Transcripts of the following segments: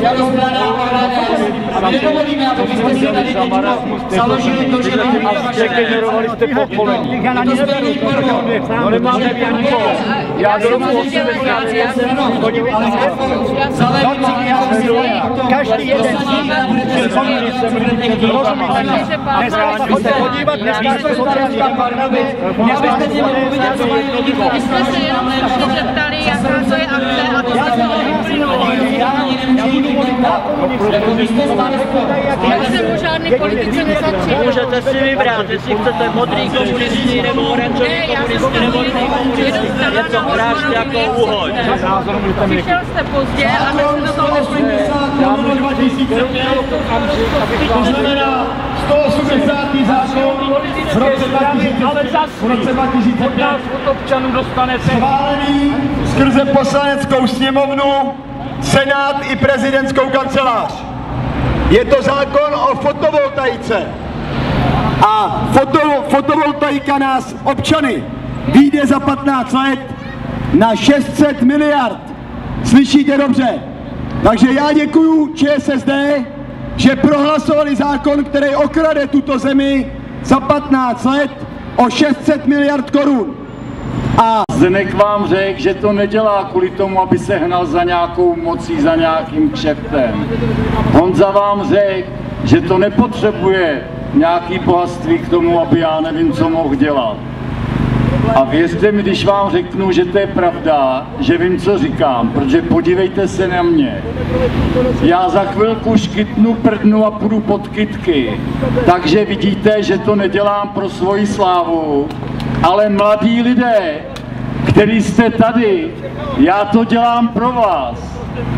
to rozkládá a HDS. A my nedovolíme, aby byste si tady teď založili to, že degenerovali jste pokolení. No nemáme nikoho. Já do roku 80 každý jeden se podívat dneska se sociální parlament. My jsme se jenom zeptali, jaká to je akce a to jste já jsem o žádné politice nezatřím. Můžete si vybrat, jestli chcete modrý komunistní nebo oranžový komunistní nebo jiný komunistní. Je to hráč jako úhoď. Přišel jste pozdě a my se do toho nepojíme. To znamená 180. zákon v roce 2005 schválený skrze poslaneckou sněmovnu, senát i prezidentskou kancelář. Je to zákon o fotovoltaice. A fotovoltaika nás občany vyjde za 15 let na 600 miliard. Slyšíte dobře? Takže já děkuju ČSSD, že prohlasovali zákon, který okrade tuto zemi za 15 let o 600 miliard korun. A Zdeněk vám řekl, že to nedělá kvůli tomu, aby se hnal za nějakou mocí, za nějakým kšeftem. Honza vám řekl, že to nepotřebuje nějaký bohatství k tomu, aby já nevím, co mohl dělat. A věřte mi, když vám řeknu, že to je pravda, že vím, co říkám, protože podívejte se na mě. Já za chvilku škytnu, prdnu a půjdu pod kytky. Takže vidíte, že to nedělám pro svoji slávu, ale mladí lidé, kteří jste tady, já to dělám pro vás.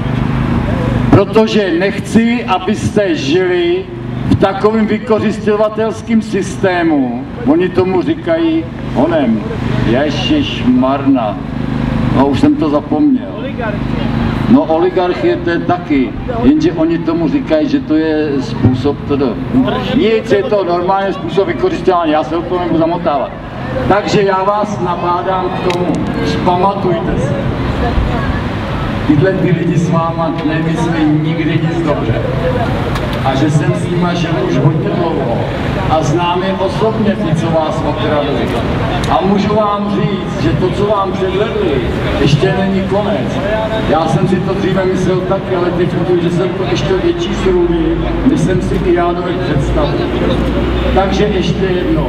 Protože nechci, abyste žili v takovém vykořisťovatelském systému, oni tomu říkají honem, ježišmarna, no už jsem to zapomněl. No oligarchie to je taky, jenže oni tomu říkají, že to je způsob toho. Nic, je to normální způsob vykořisťování, já se o to nebudu zamotávat. Takže já vás nabádám k tomu, vzpamatujte se. Tyhle ty lidi s váma nemyslí nikdy nic dobře. A že jsem s nima žil už hodně dlouho. A znám je osobně ty, co vás okradli. A můžu vám říct, že to, co vám předvedli, ještě není konec. Já jsem si to dříve myslel taky, ale teď vidím, že jsem to ještě větší srůlí, než jsem si i já dovedl představit. Takže ještě jednou.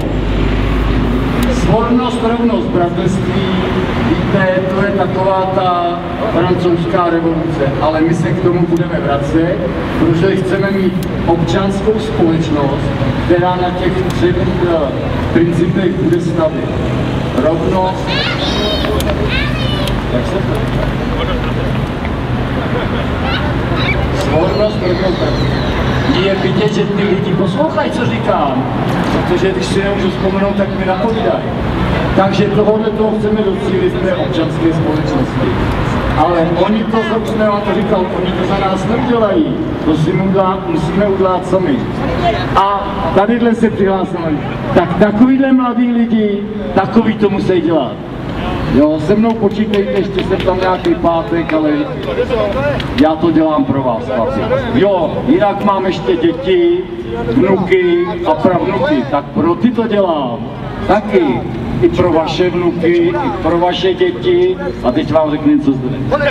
Svornost, rovnost, bratrství, víte, to je taková ta francouzská revoluce, ale my se k tomu budeme vracet, protože chceme mít občanskou společnost, která na těch třech principech bude stavět. Rovnost, jak se to? Svornost, rovnost, je vidět, že ty lidi poslouchají, co říkám, protože když si nemůžu vzpomenout, tak mi napovídají. Takže toho chceme docílit v té občanské společnosti. Ale oni to, co jsme vám to říkal, oni to za nás neudělají. To si musíme udělat sami. A tadyhle se přihlásili. Tak takovýhle mladí lidi, takový to musí dělat. Jo, se mnou počítejte, ještě jsem tam nějaký pátek, ale já to dělám pro vás, chlapi. Jo, jinak mám ještě děti, vnuky a pravnuky, tak pro ty to dělám. Taky. I pro vaše vnuky, i pro vaše děti. A teď vám řeknu něco zde.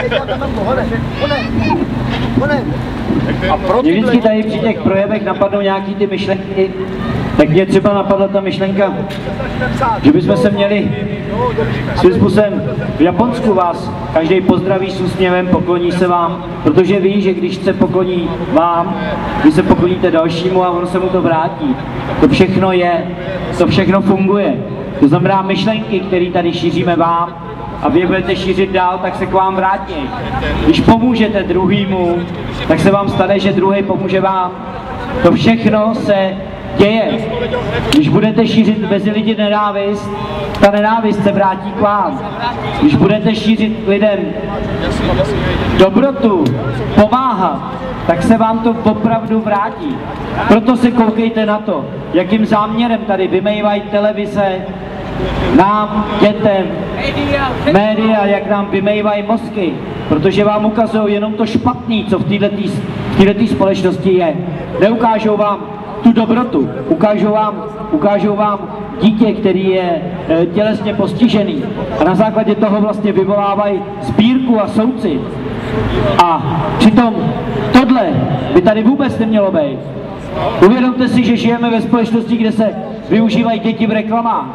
Mě vždycky tady při těch projevech napadnou nějaký ty myšlenky, tak mě třeba napadla ta myšlenka, že bychom se měli svým způsobem v Japonsku vás každý pozdraví s úsměvem, pokloní se vám, protože ví, že když se pokloní vám, vy se pokloníte dalšímu a ono se mu to vrátí. To všechno je, to všechno funguje. To znamená myšlenky, které tady šíříme vám, a vy je budete šířit dál, tak se k vám vrátí. Když pomůžete druhýmu, tak se vám stane, že druhý pomůže vám. To všechno se děje. Když budete šířit mezi lidi nenávist, ta nenávist se vrátí k vám. Když budete šířit lidem dobrotu, pomáhat, tak se vám to opravdu vrátí. Proto se koukejte na to, jakým záměrem tady vymývají televize, nám, dětem, média, jak nám vymývají mozky. protože vám ukazují jenom to špatný, co v této společnosti je. Neukážou vám tu dobrotu, ukážou vám dítě, který je tělesně postižený a na základě toho vlastně vyvolávají sbírku a soucit. A přitom tohle by tady vůbec nemělo být. Uvědomte si, že žijeme ve společnosti, kde se využívají děti v reklamách.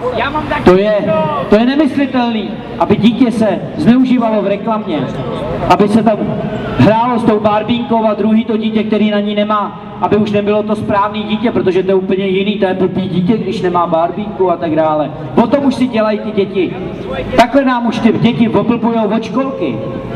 To je nemyslitelný, aby dítě se zneužívalo v reklamě, aby se tam hrálo s tou barbínkou a druhý to dítě, který na ní nemá, aby už nebylo to správný dítě, protože to je úplně jiný, to je blbý dítě, když nemá barbínku a tak dále. Potom už si dělají ty děti. Takhle nám už ty děti oblbujou od školky.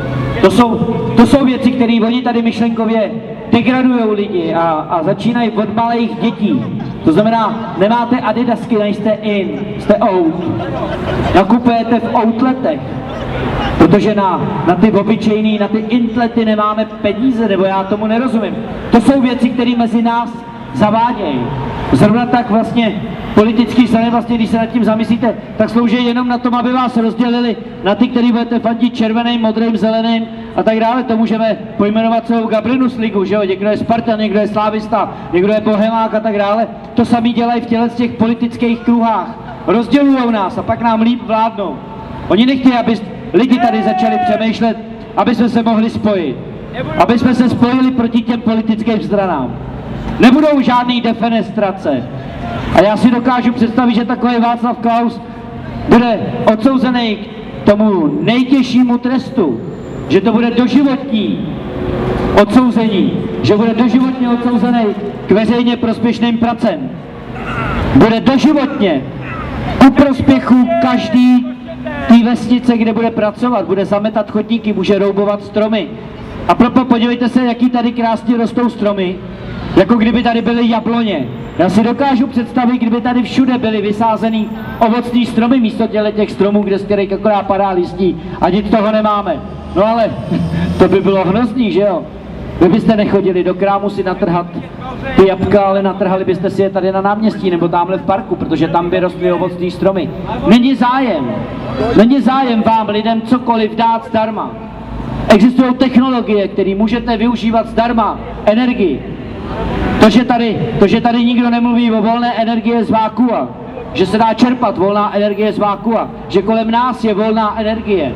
To jsou věci, které oni tady myšlenkově degradují lidi a začínají od malých dětí. To znamená, nemáte adidasky, nejste in, jste out. Nakupujete v outletech, protože na ty obyčejný, na ty intlety nemáme peníze, nebo já tomu nerozumím. To jsou věci, které mezi nás zavádějí. Zrovna tak vlastně politický strany, vlastně, když se nad tím zamyslíte, tak slouží jenom na tom, aby vás rozdělili na ty, který budete fandit červeným, modrým, zeleným a tak dále. To můžeme pojmenovat celou Gabrinus ligu, že jo? Někdo je Spartan, někdo je Slávista, někdo je Bohemák a tak dále. To samý dělají v těch politických kruhách. Rozdělují nás a pak nám líp vládnou. Oni nechtějí, aby lidi tady začali přemýšlet, aby jsme se mohli spojit. Aby jsme se spojili proti těm politickým stranám. Nebudou žádný defenestrace. A já si dokážu představit, že takový Václav Klaus bude odsouzený k tomu nejtěžšímu trestu, že to bude doživotní odsouzení, že bude doživotně odsouzený k veřejně prospěšným pracem. Bude doživotně ku prospěchu každý té vesnice, kde bude pracovat, bude zametat chodníky, může roubovat stromy. A proto podívejte se, jaký tady krásně rostou stromy, jako kdyby tady byly jabloně. Já si dokážu představit, kdyby tady všude byly vysázený ovocný stromy místo těch stromů, kde z kterých akorát padá listí a nic toho nemáme. No ale to by bylo hrozný, že jo? Vy byste nechodili do krámu si natrhat ty jabka, ale natrhali byste si je tady na náměstí nebo tamhle v parku, protože tam by rostly ovocný stromy. Není zájem vám lidem cokoliv dát zdarma. Existují technologie, které můžete využívat zdarma, energii. To, že tady nikdo nemluví o volné energie z vákua, že se dá čerpat volná energie z vákua, že kolem nás je volná energie,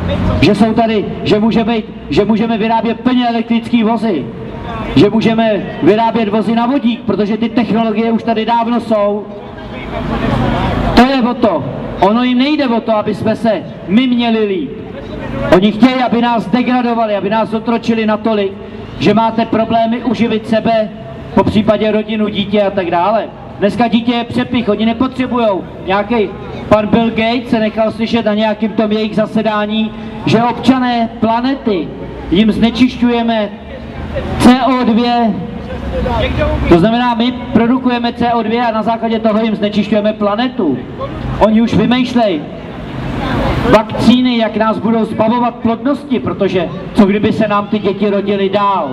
že můžeme vyrábět plně elektrické vozy, že můžeme vyrábět vozy na vodík, protože ty technologie už tady dávno jsou. To je o to. Ono jim nejde o to, aby jsme se my měli líp. Oni chtějí, aby nás degradovali, aby nás otročili natolik, že máte problémy uživit sebe, po případě rodinu, dítě a tak dále. Dneska dítě je přepich, oni nepotřebujou. Nějaký pan Bill Gates se nechal slyšet na nějakým tom jejich zasedání, že občané planety jim znečišťujeme CO2. To znamená, my produkujeme CO2 a na základě toho jim znečišťujeme planetu. Oni už vymýšlejí vakcíny, jak nás budou zbavovat plodnosti, protože co kdyby se nám ty děti rodily dál.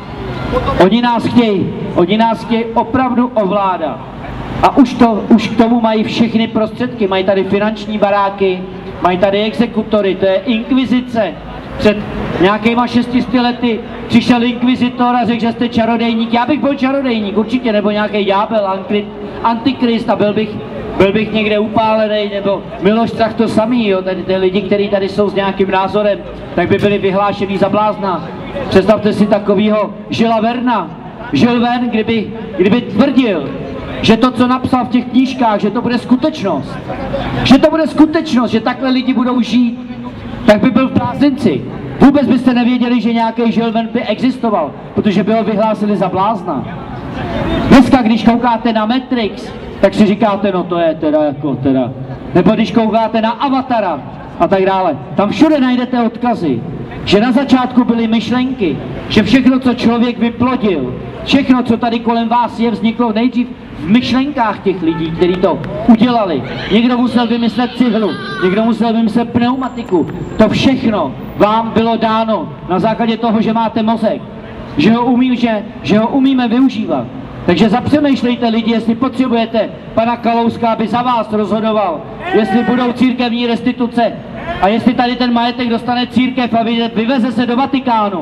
Oni nás chtějí opravdu ovládat. A už k tomu mají všechny prostředky. Mají tady finanční baráky, mají tady exekutory, to je inkvizice. Před nějakýma 600 lety přišel inkvizitor a řekl, že jste čarodejník. Já bych byl čarodejník, určitě, nebo nějaký ďábel, antikrist a byl bych někde upálený, nebo Miloš Strach to samý, jo, tady ty lidi, kteří tady jsou s nějakým názorem, tak by byli vyhlášený za blázna. Představte si takovýho Žila Verna. Žil Vern, kdyby tvrdil, že to, co napsal v těch knížkách, že to bude skutečnost. Že to bude skutečnost, že takhle lidi budou žít, tak by byl v blázinci. Vůbec byste nevěděli, že nějaký Žil Vern by existoval, protože by ho vyhlásili za blázna. Dneska, když koukáte na Matrix, tak si říkáte, no to je teda. Nebo když koukáte na Avatara a tak dále. Tam všude najdete odkazy, že na začátku byly myšlenky, že všechno, co člověk vyplodil, všechno, co tady kolem vás je, vzniklo nejdřív v myšlenkách těch lidí, kteří to udělali. Někdo musel vymyslet cihlu, někdo musel vymyslet pneumatiku. To všechno vám bylo dáno na základě toho, že máte mozek, že ho umíme využívat. Takže zapřemýšlejte lidi, jestli potřebujete pana Kalouska, aby za vás rozhodoval, jestli budou církevní restituce a jestli tady ten majetek dostane církev a vyveze se do Vatikánu.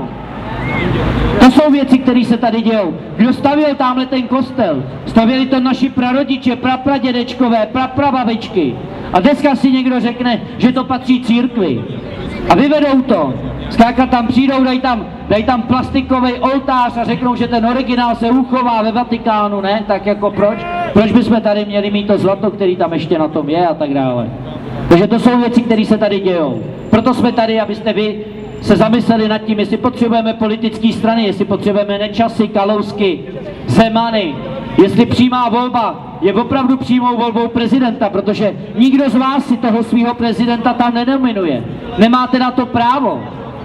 To jsou věci, které se tady dějou. Kdo stavěl tamhle ten kostel? Stavěli to naši prarodiče, prapradědečkové, praprababičky. A dneska si někdo řekne, že to patří církvi. A vyvedou to. Zkrátka tam přijdou, dají tam plastikový oltář a řeknou, že ten originál se uchová ve Vatikánu, ne? Tak jako proč? Proč bychom tady měli mít to zlato, který tam ještě na tom je a tak dále. Takže to jsou věci, které se tady dějou. Proto jsme tady, abyste vy se zamysleli nad tím, jestli potřebujeme politické strany, jestli potřebujeme Nečasy, Kalousky, Zemany, jestli přímá volba je opravdu přímou volbou prezidenta, protože nikdo z vás si toho svého prezidenta tam nenominuje. Nemáte na to právo.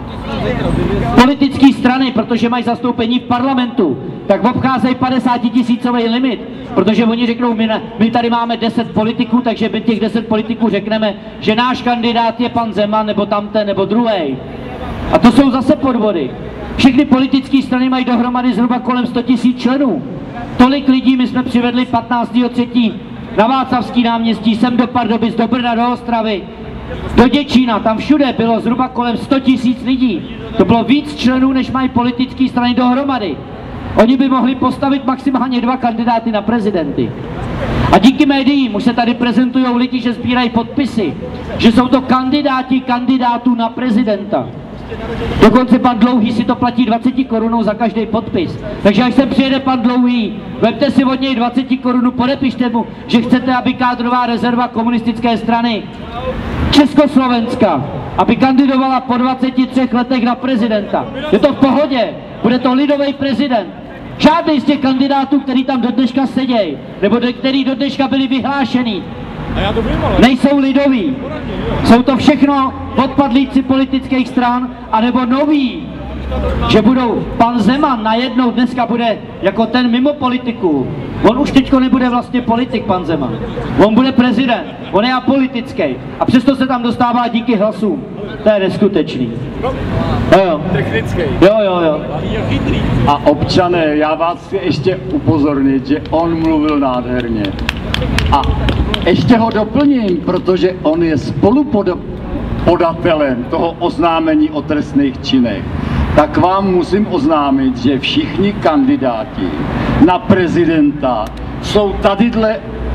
Politické strany, protože mají zastoupení v parlamentu, tak obcházejí 50 000 limit, protože oni řeknou, my tady máme 10 politiků, takže my těch 10 politiků řekneme, že náš kandidát je pan Zeman, nebo tamten, nebo druhý. A to jsou zase podvody. Všechny politické strany mají dohromady zhruba kolem 100 000 členů. Tolik lidí my jsme přivedli 15.3. na Václavský náměstí, sem do Pardubic, do Brna, do Ostravy, do Děčína, tam všude bylo zhruba kolem 100 000 lidí. To bylo víc členů, než mají politické strany dohromady. Oni by mohli postavit maximálně 2 kandidáty na prezidenty. A díky médiím už se tady prezentují lidi, že sbírají podpisy, že jsou to kandidáti kandidátů na prezidenta. Dokonce pan Dlouhý si to platí 20 korunou za každý podpis. Takže až sem přijede pan Dlouhý, vemte si od něj 20 korun, podepište mu, že chcete, aby kádrová rezerva komunistické strany Československa, aby kandidovala po 23 letech na prezidenta. Je to v pohodě, bude to lidový prezident. Žádný z těch kandidátů, který tam do dneška sedějí, nebo který do dneška byli vyhlášený, nejsou lidoví. Jsou to všechno odpadlíci politických stran, anebo noví, že budou, pan Zeman najednou dneska bude jako ten mimo politiku. On už teďko nebude vlastně politik, pan Zeman. On bude prezident, on je apolitický. A přesto se tam dostává díky hlasům. To je neskutečný. Jo. Technický. Jo. A občané, já vás chci ještě upozornit, že on mluvil nádherně. A ještě ho doplním, protože on je spolupodatelem toho oznámení o trestných činech. Tak vám musím oznámit, že všichni kandidáti na prezidenta jsou tadyhle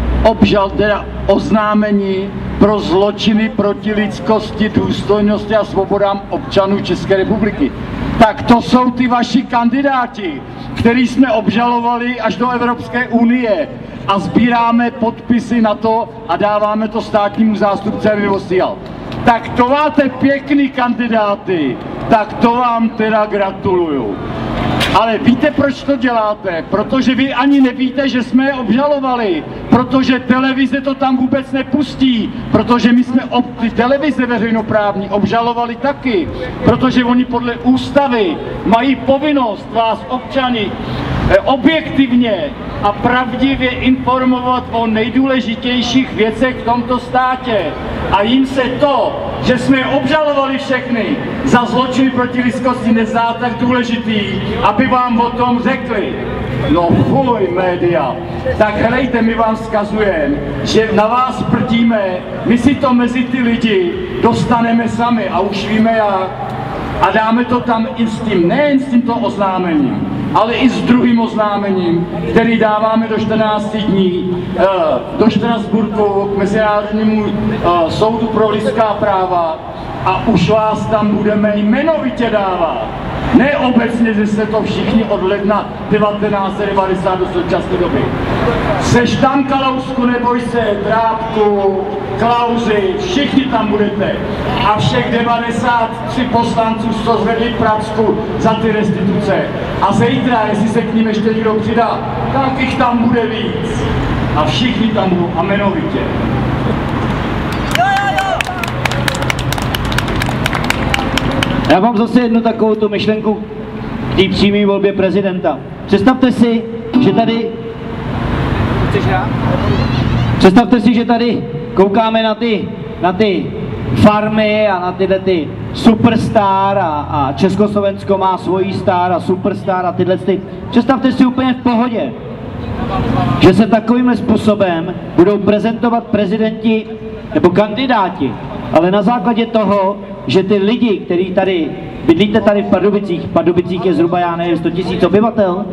oznámení pro zločiny proti lidskosti, důstojnosti a svobodám občanů České republiky. Tak to jsou ty vaši kandidáti, který jsme obžalovali až do Evropské unie a sbíráme podpisy na to a dáváme to státnímu zástupci, aby posílal. Tak to máte pěkný kandidáty, tak to vám teda gratuluju. Ale víte, proč to děláte? Protože vy ani nevíte, že jsme je obžalovali, protože televize to tam vůbec nepustí, protože my jsme ty televize veřejnoprávní obžalovali taky, protože oni podle ústavy mají povinnost vás občany objektivně a pravdivě informovat o nejdůležitějších věcech v tomto státě. A jim se to, že jsme je obžalovali všechny za zločiny proti lidskosti, nezdá tak důležitý, aby vám o tom řekli. No fuj, média. Tak helejte, my vám vzkazujeme, že na vás prdíme, my si to mezi ty lidi dostaneme sami a už víme jak. A dáme to tam i s tím, nejen s tímto oznámením, ale i s druhým oznámením, který dáváme do 14 dní do Štrasburku k Mezinárodnímu soudu pro lidská práva a už vás tam budeme jmenovitě dávat. Ne obecně, že jste to všichni od ledna 1990 do současné doby. Seš tam, Kalousku, neboj se, Drábku, Klausi, všichni tam budete. A všech 93 poslanců, co zvedli pracku za ty restituce. A zítra, jestli se k ním ještě někdo přidá, tak jich tam bude víc. A všichni tam budou a jmenovitě. Já mám zase jednu takovou tu myšlenku k té přímé volbě prezidenta. Představte si, že tady koukáme na ty farmy a na tyhle ty superstar a Československo má svojí star a superstar a tyhle ty. Představte si úplně v pohodě, že se takovým způsobem budou prezentovat prezidenti nebo kandidáti ale na základě toho, že ty lidi, kteří tady, bydlíte tady v Pardubicích je zhruba, já nevím, 100 000 obyvatel,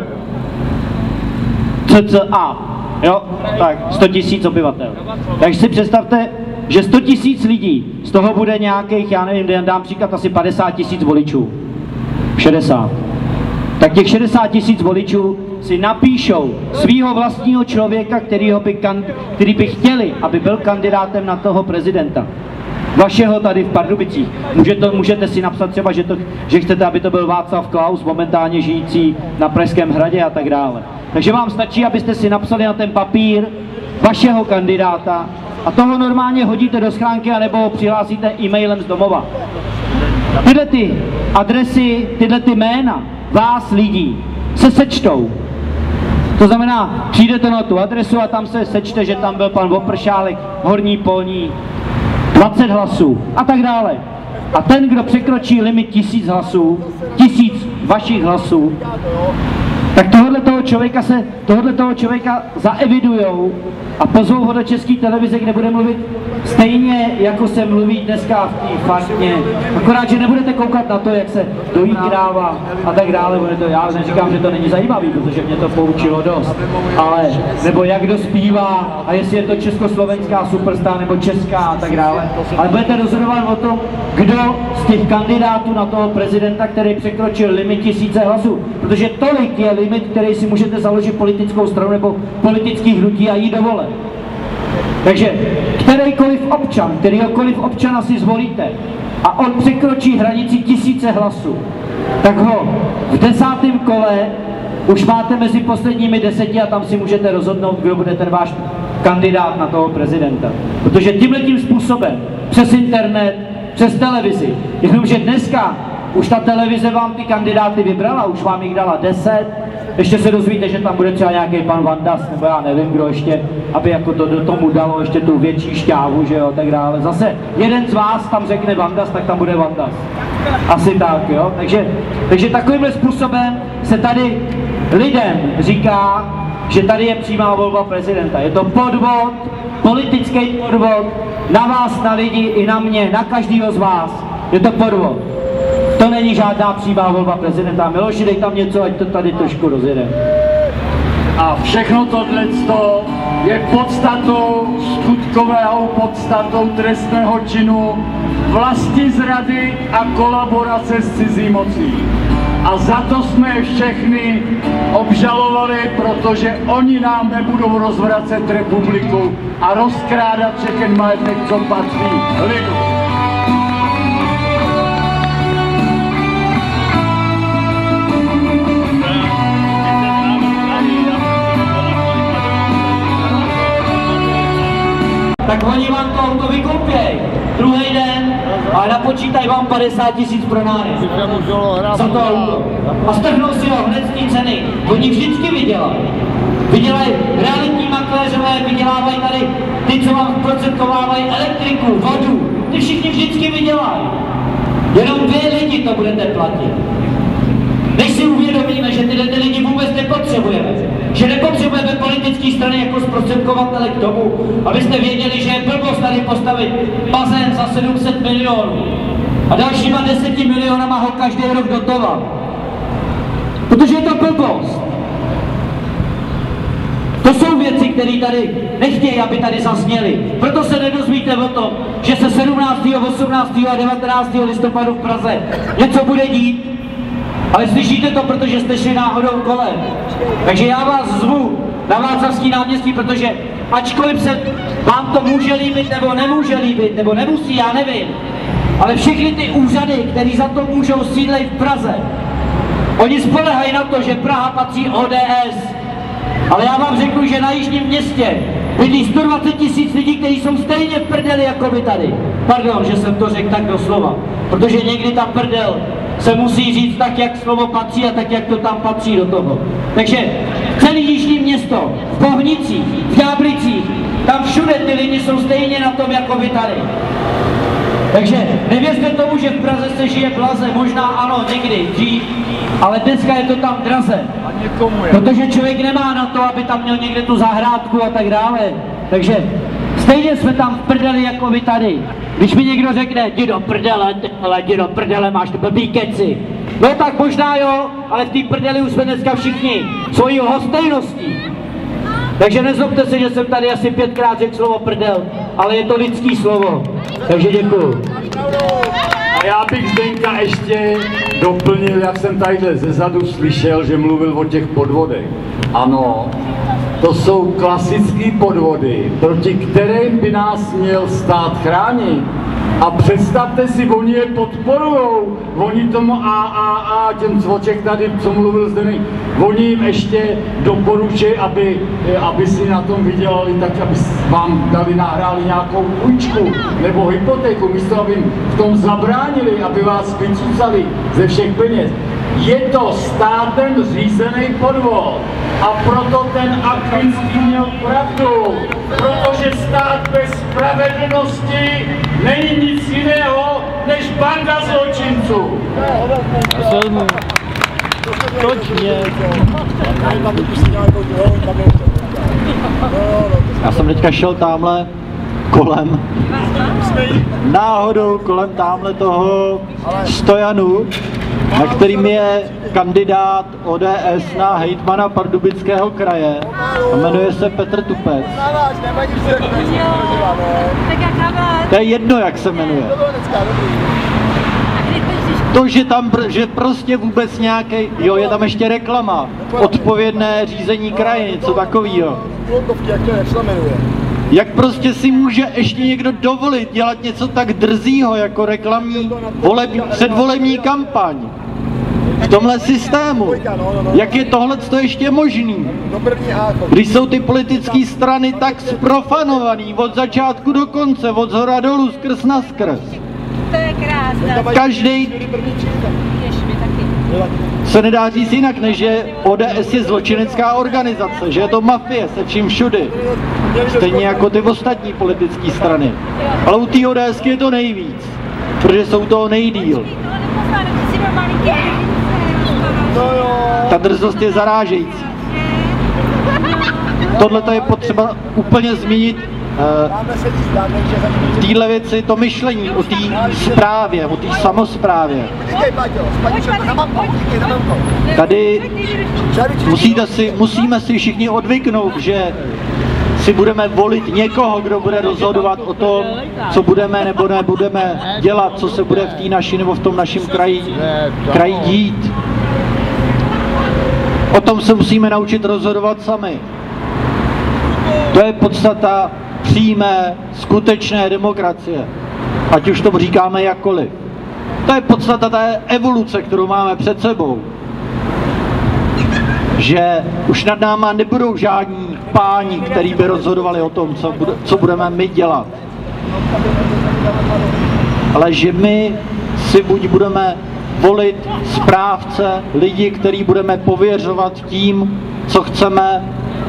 cca, jo, tak 100 000 obyvatel. Takže si představte, že 100 000 lidí, z toho bude nějakých, já nevím, dám příklad, asi 50 000 voličů, 60. Tak těch 60 000 voličů si napíšou svýho vlastního člověka, který by chtěli, aby byl kandidátem na toho prezidenta. Vašeho tady v Pardubicích. Můžete si napsat třeba, že chcete, aby to byl Václav Klaus, momentálně žijící na Pražském hradě a tak dále. Takže vám stačí, abyste si napsali na ten papír vašeho kandidáta a toho normálně hodíte do schránky anebo ho přihlásíte e-mailem z domova. Tyhle ty adresy, tyhle ty jména vás lidí se sečtou. To znamená, přijdete na tu adresu a tam se sečte, že tam byl pan Vopršálek, Horní Polní, 20 hlasů a tak dále. A ten, kdo překročí limit 1000 hlasů, 1000 vašich hlasů, tak tohoto člověka zaevidujou a pozvou ho do České televize, kde bude mluvit stejně, jako se mluví dneska v té farmě. Akorát, že nebudete koukat na to, jak se dojí kráva a tak dále. Já neříkám, že to není zajímavý, protože mě to poučilo dost. Ale, nebo jak kdo zpívá a jestli je to československá superstar nebo česká a tak dále. Ale budete rozhodovat o tom, kdo z těch kandidátů na toho prezidenta, který překročil limit 1000 hlasů. Protože tolik je limit, který si můžete založit politickou stranu nebo politický hnutí a jít do voleb. Takže kterýkoliv občana si zvolíte a on překročí hranici 1000 hlasů, tak ho v 10. kole už máte mezi posledními 10 a tam si můžete rozhodnout, kdo bude ten váš kandidát na toho prezidenta. Protože tímhletím způsobem, přes internet, přes televizi, jenomže dneska už ta televize vám ty kandidáty vybrala, už vám jich dala 10, ještě se dozvíte, že tam bude třeba nějaký pan Vandas, nebo já nevím kdo ještě, aby jako to do tomu dalo ještě tu větší šťávu, že jo, tak dále. Zase jeden z vás tam řekne Vandas, tak tam bude Vandas. Asi tak, jo. Takže takovýmhle způsobem se tady lidem říká, že tady je přímá volba prezidenta. Je to podvod, politický podvod, na vás, na lidi, i na mě, na každýho z vás. Je to podvod. To není žádná přímá volba prezidenta. Miloši, dej tam něco, ať to tady trošku rozjede. A všechno tohleto je skutkovou podstatou trestného činu vlastizrady a kolaborace s cizí mocí. A za to jsme je všechny obžalovali, protože oni nám nebudou rozvracet republiku a rozkrádat všechen majetek, co patří lidu. Tak oni vám to auto vykoupěj, druhý den, ale napočítají vám 50 000 pro nájezd za to auto. A strhnou si ho hned z té ceny. Oni vždycky vydělají realitní makléřové, vydělávají tady ty, co vám zprostředkovávají elektriku, vodu, ty všichni vždycky vydělají. Jenom 2 lidi to budete platit. Než si uvědomíme, že tyhle lidi vůbec nepotřebujeme, že nepotřebujeme politické strany jako zprostředkovatele k tomu, abyste věděli, že je blbost tady postavit bazén za 700 milionů a dalšíma 10 milionama ho každý rok dotovat. Protože je to blbost. To jsou věci, které tady nechtějí, aby tady zazněly. Proto se nedozvíte o tom, že se 17., 18. a 19. listopadu v Praze něco bude dít. Ale slyšíte to, protože jste šli náhodou kolem. Takže já vás zvu na Václavský náměstí, protože ačkoliv se vám to může líbit, nebo nemůže líbit, nebo nemusí, já nevím. Ale všechny ty úřady, které za to můžou, sídlej v Praze. Oni spolehají na to, že Praha patří ODS. Ale já vám řeknu, že na Jižním Městě bydlí 120 000 lidí, kteří jsou stejně v prdeli jako vy tady. Pardon, že jsem to řekl tak doslova. Protože někdy ta prdel se musí říct tak, jak slovo patří a tak, jak to tam patří do toho. Takže celý Jižní Město, v Bohnicích, v Ďáblicích, tam všude ty lidi jsou stejně na tom, jako vy tady. Takže nevěřte tomu, že v Praze se žije blaze, možná ano, někdy, dřív, ale dneska je to tam draze. Protože člověk nemá na to, aby tam měl někde tu zahrádku a tak dále. Takže Stejně jsme tam v prdeli jako vy tady. Když mi někdo řekne, jdi do prdele, máš to blbý keci. No tak možná jo, ale v té prdeli už jsme dneska všichni svojí hostejností. Takže nezlobte se, že jsem tady asi 5krát řekl slovo prdel, ale je to lidský slovo. Takže děkuju. A já bych Zdeňka ještě doplnil, jak jsem tadyhle zezadu slyšel, že mluvil o těch podvodech. Ano, to jsou klasické podvody, proti kterým by nás měl stát chránit. A představte si, oni je podporujou, oni tomu AAA, těm cvoček tady, co mluvil Zdeněk, oni jim ještě doporučují, aby si na tom vydělali, tak aby vám dali, nahráli nějakou půjčku nebo hypotéku, místo aby v tom zabránili, aby vás vycucali ze všech peněz. Je to státem řízený podvod a proto ten Akvinský měl pravdu, protože stát bez spravedlnosti není nic jiného než banda zločinců. Já jsem teďka šel tamhle kolem, náhodou kolem tamhle toho stojanu, na kterým je kandidát ODS na hejtmana Pardubického kraje a jmenuje se Petr Tupec. To je jedno, jak se jmenuje. To, že prostě vůbec nějaký, jo, je tam ještě reklama, odpovědné řízení kraje, něco takového. Jak prostě si může ještě někdo dovolit dělat něco tak drzýho jako reklamní předvolební kampaň v tomhle systému? Jak je tohleto ještě možný? Když jsou ty politické strany tak zprofanovaný od začátku do konce, od zhora dolů, skrz na skrz. To je krásné. Každý se nedá říct jinak, než že ODS je zločinecká organizace, že je to mafie se vším všudy. Stejně jako ty ostatní politické strany. Ale u té ODS je to nejvíc, protože jsou toho nejdýl. Ta drzost je zarážející. Tohle je potřeba úplně změnit v téhle věci, to myšlení o té správě, o té samosprávě. Tady musíme si všichni odvyknout, že si budeme volit někoho, kdo bude rozhodovat o tom, co budeme nebo nebudeme dělat, co se bude v té naší nebo v tom našem kraji dít. O tom se musíme naučit rozhodovat sami. To je podstata přímé, skutečné demokracie. Ať už to říkáme jakkoliv. To je podstata té evoluce, kterou máme před sebou. Že už nad náma nebudou žádní páni, kteří by rozhodovali o tom, co budeme my dělat. Ale že my si buď budeme volit správce, lidi, který budeme pověřovat tím, co chceme,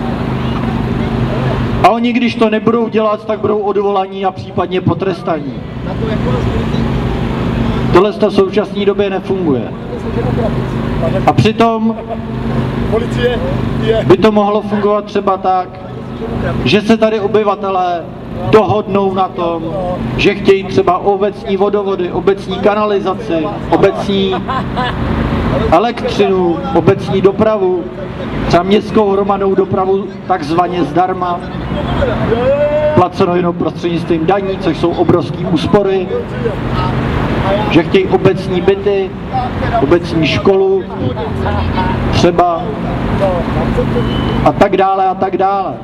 a oni, když to nebudou dělat, tak budou odvolaní a případně potrestaní. Tohle v současné době nefunguje. A přitom by to mohlo fungovat třeba tak, že se tady obyvatelé dohodnou na tom, že chtějí třeba obecní vodovody, obecní kanalizaci, obecní elektřinu, obecní dopravu, třeba městskou hromadnou dopravu takzvaně zdarma, placeno jenom prostřednictvím daní, což jsou obrovské úspory, že chtějí obecní byty, obecní školu, třeba a tak dále a tak dále.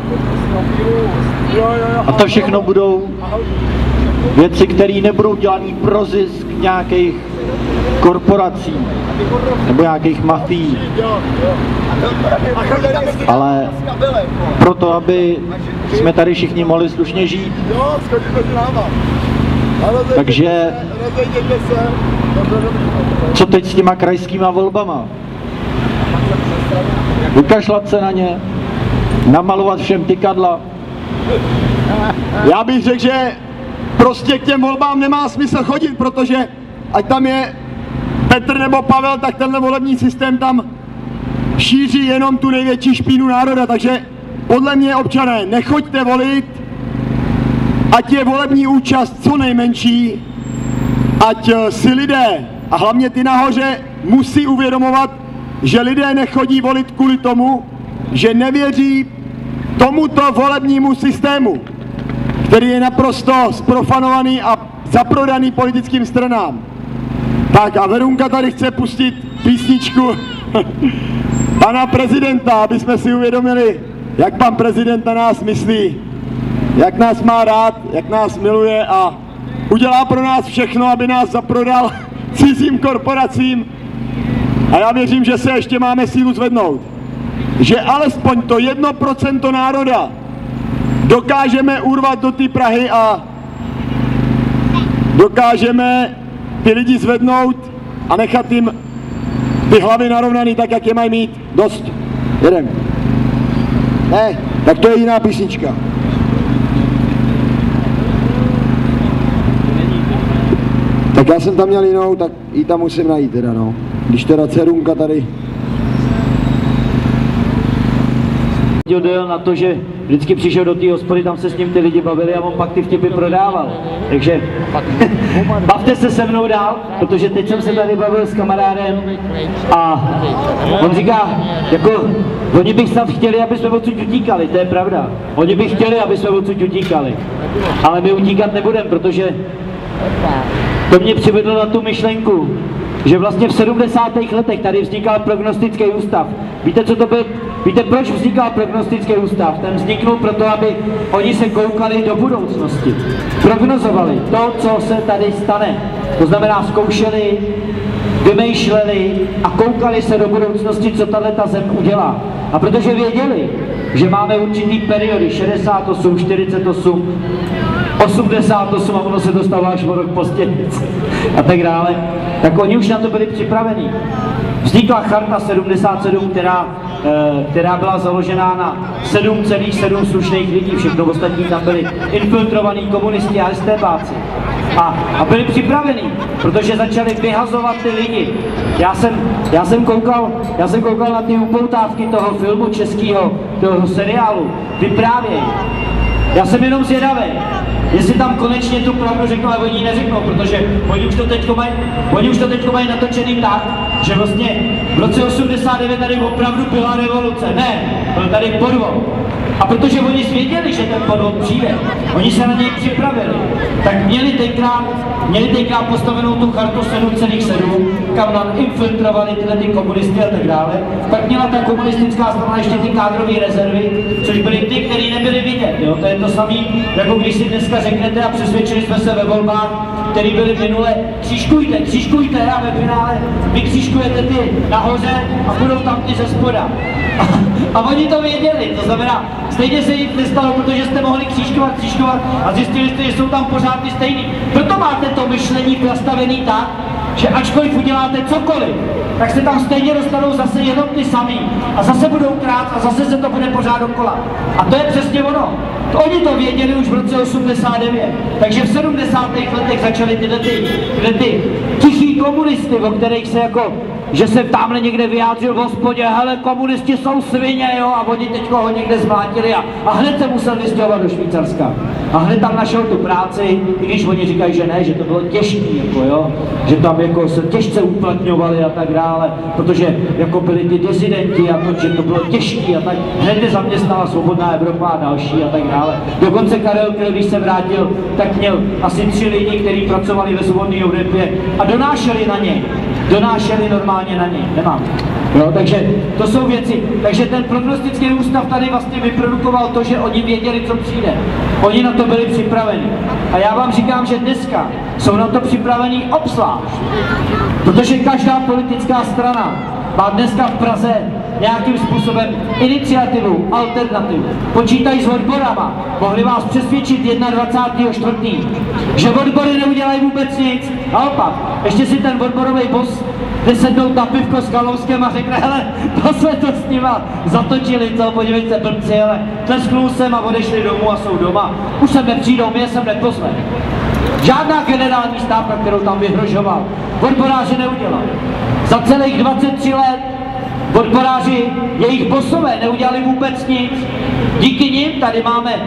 A to všechno budou věci, které nebudou dělaný pro zisk nějakých korporací nebo nějakých mafií, ale proto, aby jsme tady všichni mohli slušně žít. Takže co teď s těma krajskýma volbama? Vykašlat se na ně, namalovat všem tykadla. Já bych řekl, že prostě k těm volbám nemá smysl chodit, protože ať tam je Petr nebo Pavel, tak tenhle volební systém tam šíří jenom tu největší špínu národa, takže podle mě, občané, nechoďte volit, ať je volební účast co nejmenší, ať si lidé, a hlavně ty nahoře, musí uvědomovat, že lidé nechodí volit kvůli tomu, že nevěří tomuto volebnímu systému, který je naprosto zprofanovaný a zaprodaný politickým stranám. Tak a Verunka tady chce pustit písničku pana prezidenta, aby jsme si uvědomili, jak pan prezident na nás myslí, jak nás má rád, jak nás miluje a udělá pro nás všechno, aby nás zaprodal cizím korporacím. A já věřím, že se ještě máme sílu zvednout. Že alespoň to 1% národa dokážeme urvat do té Prahy a dokážeme ty lidi zvednout a nechat jim ty hlavy narovnaný tak, jak je mají mít. Dost. Jedem. Ne, tak to je jiná písnička. Tak já jsem tam měl jinou, tak ji tam musím najít teda, no. Když teda dcerunka tady. Dojel na to, že vždycky přišel do té hospody, tam se s ním ty lidi bavili a on pak ty vtipy prodával. Takže bavte se se mnou dál, protože teď jsem se tady bavil s kamarádem a on říká, jako oni by snad chtěli, aby jsme odsud utíkali, to je pravda. Oni by chtěli, aby jsme odsud utíkali, ale my utíkat nebudeme, protože to mě přivedlo na tu myšlenku, že vlastně v 70. letech tady vznikal prognostický ústav. Víte, co to byl? Víte, proč vznikal prognostický ústav? Ten vzniknul proto, aby oni se koukali do budoucnosti. Prognozovali to, co se tady stane. To znamená, zkoušeli, vymýšleli a koukali se do budoucnosti, co tato zem udělá. A protože věděli, že máme určitý periody, 68, 48, 88 a ono se dostalo až o rok později a tak dále, tak oni už na to byli připraveni. Vznikla charta 77, která byla založená na 7,7 slušných lidí, všechno ostatní tam byli infiltrovaní komunisti a estébáci. A byli připraveni, protože začali vyhazovat ty lidi. Já jsem koukal na ty upoutávky toho filmu českého, toho seriálu, vyprávěj. Já jsem jenom zvědavý, jestli tam konečně tu pravdu řeknou, ale oni ji neřeknou, protože oni už to teďko mají natočený tak, že vlastně v roce 89 tady opravdu byla revoluce. Ne, byl tady podvod. A protože oni věděli, že ten podvod přijde, oni se na něj připravili, tak měli tenkrát postavenou tu chartu 7,7, kam nám infiltrovali tyhle ty komunisty a tak dále. Pak měla ta komunistická strana ještě ty kádrové rezervy, což byly ty, které nebyly vidět. Jo? To je to samé, jako když si dneska řeknete a přesvědčili jsme se ve volbách, které byly minule, křížkujte a ve finále vy křížkujete ty nahoře a budou tam ty ze spoda. A oni to věděli, to znamená, stejně se jim nestalo, protože jste mohli křížkovat a zjistili jste, že jsou tam pořád ty stejný. Proto máte to myšlení nastavený tak, že ačkoliv uděláte cokoliv, tak se tam stejně dostanou zase jenom ty samý a zase budou krát a zase se to bude pořád dokola. A to je přesně ono. Oni to věděli už v roce 89, takže v 70. letech začaly tyhle tichý komunisty, o kterých se jako, že se tamhle někde vyjádřil v hospodě, hele, komunisti jsou svině, jo, a oni teďko ho někde zmlátili a hned se musel vystěhovat do Švýcarska. A hned tam našel tu práci, i když oni říkají, že ne, že to bylo těžký, jako jo, že tam jako se těžce uplatňovali a tak dále, protože jako byli ty disidenti a to, že to bylo těžký a tak hned je zaměstnala Svobodná Evropa a další a tak dále. Dokonce Karel Kryl, když se vrátil, tak měl asi 3 lidi, kteří pracovali ve Svobodné Evropě a donášeli na něj. Donášeli normálně na něj, nemám. Jo, takže to jsou věci. Takže ten prognostický ústav tady vlastně vyprodukoval to, že oni věděli, co přijde. Oni na to byli připraveni. A já vám říkám, že dneska jsou na to připraveni obzvlášť. Protože každá politická strana má dneska v Praze nějakým způsobem iniciativu, alternativu. Počítají s odborama. Mohli vás přesvědčit 21.4., že odbory neudělají vůbec nic. Naopak, ještě si ten odborový boss jde sednout na pivko s Kalouskem a řekne, hele, to jsme to s nima zatočili, co, podívejte se, blbci, hele, tlesknul jsem a odešli domů a jsou doma. Už sem nepřijdou, mě jsem neposlech. Žádná generální stávka, kterou tam vyhrožoval, odboráři neudělali. Za celých 23 let odboráři, jejich bossové neudělali vůbec nic. Díky nim tady máme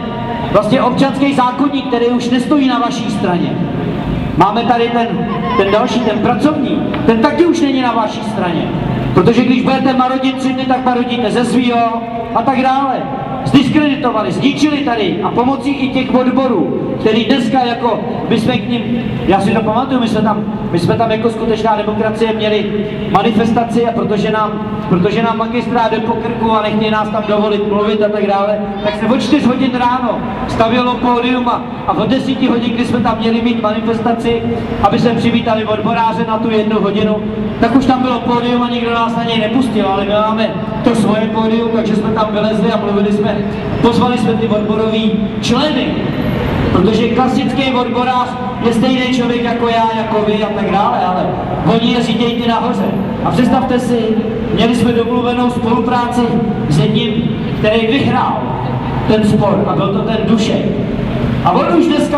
vlastně občanský zákoník, který už nestojí na vaší straně. Máme tady ten další, ten pracovní, ten taky už není na vaší straně. Protože když budete marodit city, tak marodíte ze svýho a tak dále. Zdiskreditovali, zničili tady a pomocí i těch odborů, který dneska jako, my jsme k ním, já si to pamatuju, my jsme tam jako skutečná demokracie měli manifestaci a protože nám magistrát jde po krku a nechtějí nás tam dovolit mluvit a tak dále, tak se od 4 hodin ráno stavělo pódium a od 10 hodin, kdy jsme tam měli mít manifestaci, aby se přivítali odboráře na tu 1 hodinu, tak už tam bylo pódium a nikdo nás na něj nepustil, ale my máme to svoje pódium, takže jsme tam vylezli a mluvili jsme, pozvali jsme ty odborový členy, protože klasický odborář je stejný člověk jako já, jako vy a tak dále, ale oni je řídějí ty nahoře. A představte si, měli jsme domluvenou spolupráci s jedním, který vyhrál ten spor a byl to ten Dušek. A on už dneska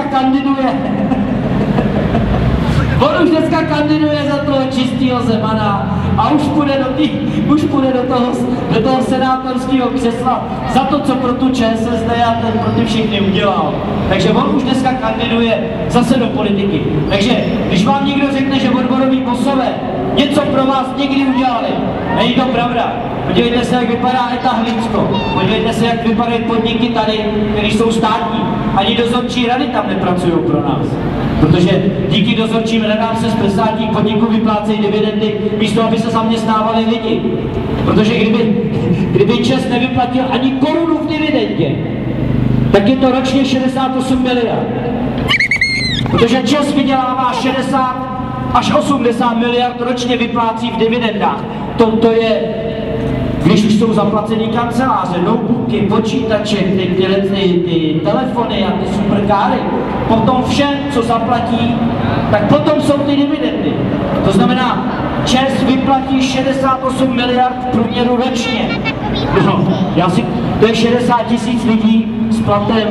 kandiduje za toho čistého Zemana a už půjde do toho senátorského křesla za to, co pro tu ČSSD a ten pro ty všechny udělal. Takže on už dneska kandiduje zase do politiky. Takže když vám někdo řekne, že odboroví bosové něco pro vás někdy udělali, není to pravda. Podívejte se, jak vypadá ETA Hlinsko. Podívejte se, jak vypadají podniky tady, které jsou státní. Ani dozorčí rady tam nepracují pro nás. Protože díky dozorčím radám se z státních podniků vyplácejí dividendy, místo aby se zaměstnávali lidi. Protože kdyby ČEZ nevyplatil ani korunu v dividendě, tak je to ročně 68 miliard. Protože ČEZ vydělává 60 až 80 miliard ročně vyplácí v dividendách. To je, když už jsou zaplacený kanceláře, notebooky, počítače, ty telefony a ty superkáry, potom vše, co zaplatí, tak potom jsou ty dividendy. To znamená, ČEZ vyplatí 68 miliard v průměru ročně. No, to je 60 000 lidí s platem,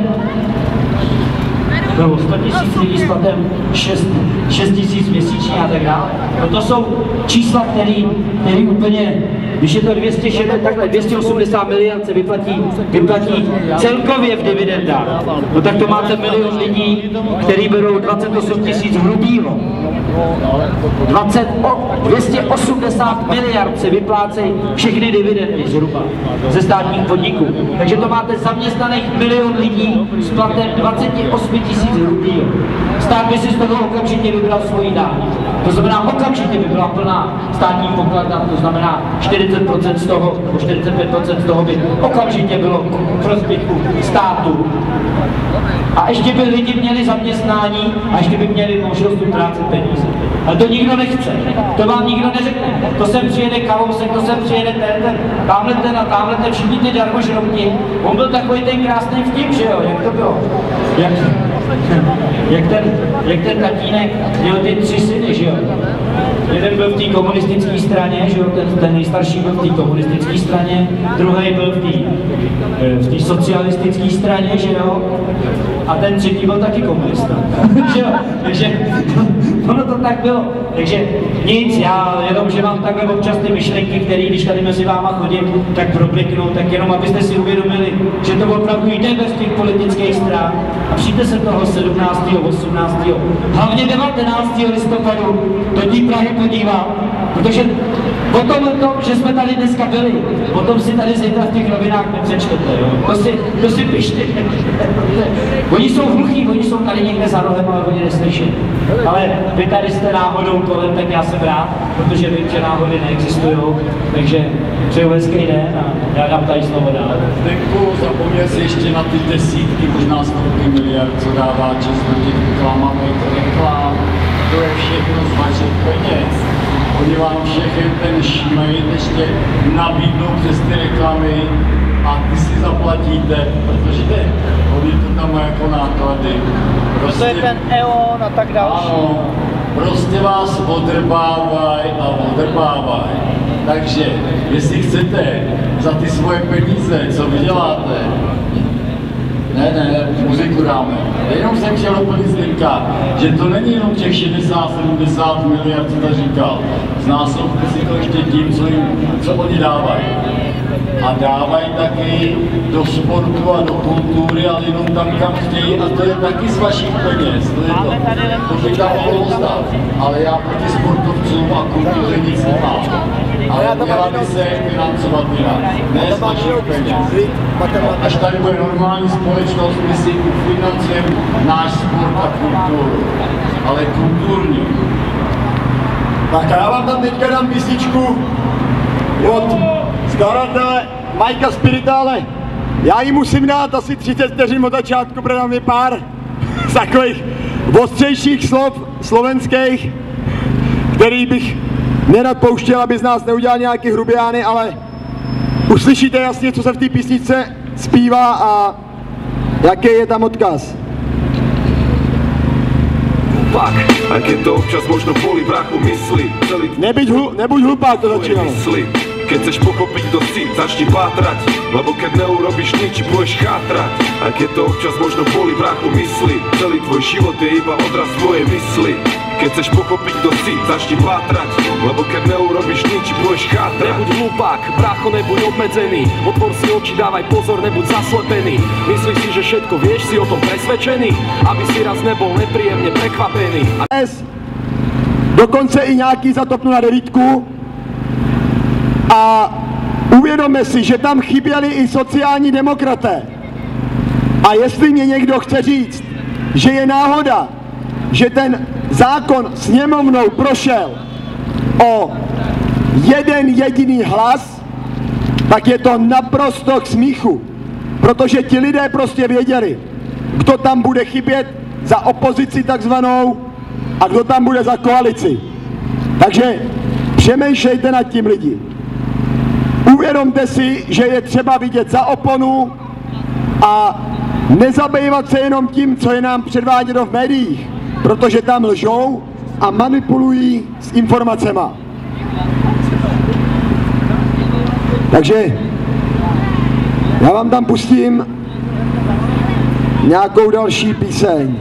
nebo 100 000 lidí s platem 6 000 měsíčně a tak dále. No to jsou čísla, který úplně, když je to 280 miliard se vyplatí celkově v dividendách. No tak to máte 1 milion lidí, který berou 28 000 hrubýho. 280 miliard se vyplácejí všechny dividendy zhruba ze státních podniků. Takže to máte zaměstnaných 1 milion lidí s platem 28 000 hrubýho. Stát by si z toho okamžitě vybral svoji daň. To znamená, okamžitě by byla plná státní pokladna, to znamená 40% z toho, nebo 45% z toho by okamžitě bylo k prospěchu státu. A ještě by lidi měli zaměstnání a ještě by měli možnost utrácet peníze. Ale to nikdo nechce, to vám nikdo neřekne. To sem přijede Kalousek, to sem přijede tamhle ten, všichni ty darmožrouti. On byl takový ten krásný vtip, že jo, jak to bylo? Jak ten tatínek měl ty 3 syny, že jo? Jeden byl v té komunistické straně, že jo, ten nejstarší byl v té komunistické straně, druhý byl v té socialistické straně, že jo, a ten třetí byl taky komunista, že jo, takže ono to tak bylo, takže nic, já jenom, že mám takhle občas ty myšlenky, které když tady mezi váma chodím, tak probliknou, tak jenom abyste si uvědomili, že to opravdu jde bez těch politických stran a přijďte se toho 17., 18., hlavně 19. listopadu do té Prahy podívat, protože o tom, že jsme tady dneska byli, o tom si tady zítra v těch novinách nepřečtete, jo? To si pište. Oni jsou hluchí, oni jsou tady někde za rohem, ale oni neslyší. Ale vy tady jste náhodou kolem, tak já jsem rád, protože vím, že náhody neexistují, takže přeju hezký den a já dám tady slovo dál. Zdenku, zapomněl si ještě na ty desítky, možná stovky miliard, co dává ČEZ do těch reklám. To je všechno z vašich peněz. Oni vám všechny ten šmejd ještě nabídnou přes ty reklamy a ty si zaplatíte, protože oni to tam mají jako náklady. Prostě, to je ten EON a tak další. Ano, prostě vás odrbávají a odrbávají. Takže, jestli chcete za ty svoje peníze, co vyděláte, Ne, muziku dáme. Jenom jsem chtěl úplně Zdenka, že to není jenom těch 60-70 miliard, co to říkal. Znásobte si to ještě tím, co oni dávají. A dávají taky do sportu a do kultury, ale jenom tam, kam chtějí, a to je taky z vašich peněz. To by tam mohlo stát. Ale já proti sportovcům a kultuře nic nemám. Ale měla by se financovat jinak, ne z vašich peněz. Až tady bude normální společnost, my si ufinancujeme náš sport a kulturu, ale kulturní. Tak já vám tam teďka dám písničku od skladatele Majka Spiritále. Já jí musím dát asi 30 vteřin od začátku, protože dám mi pár z takových ostřejších slov slovenských, který bych nerad pouštěl, aby z nás neudělal nějaký hrubiány, ale uslyšíte jasně, co se v té písničce zpívá a jaký je tam odkaz. Pak, a keď to občas možno boli, brachu, mysli. Nebuď hlupák, to začínalo. Keď chceš pochopiť, kto si, začni pátrať, lebo keď neurobíš nič, budeš chátrať. A keď to občas možno boli, brachu, mysli. Celý tvoj život je iba odraz tvojej mysli. Keď chceš pochopiť, kto si, začni pátrať, lebo keď neurobíš nič, budeš chátrať. Nebuď hlupák, brácho, nebuď obmedzený. Otvor si oči, dávaj pozor, nebuď zaslepený. Myslíš si, že všetko vieš, si o tom presvedčený, aby si raz nebol nepríjemne prekvapený. Dokonce i nějaký za TOP 09. A uvědomme si, že tam chyběli i sociální demokraté. A jestli mě někdo chce říct, že je náhoda, že ten zákon sněmovnou prošel o jeden jediný hlas, tak je to naprosto k smíchu. Protože ti lidé prostě věděli, kdo tam bude chybět za opozici takzvanou a kdo tam bude za koalici. Takže přemýšlejte nad tím, lidi. Uvědomte si, že je třeba vidět za oponu a nezabývat se jenom tím, co je nám předváděno v médiích, protože tam lžou a manipulují s informacema. Takže já vám tam pustím nějakou další píseň.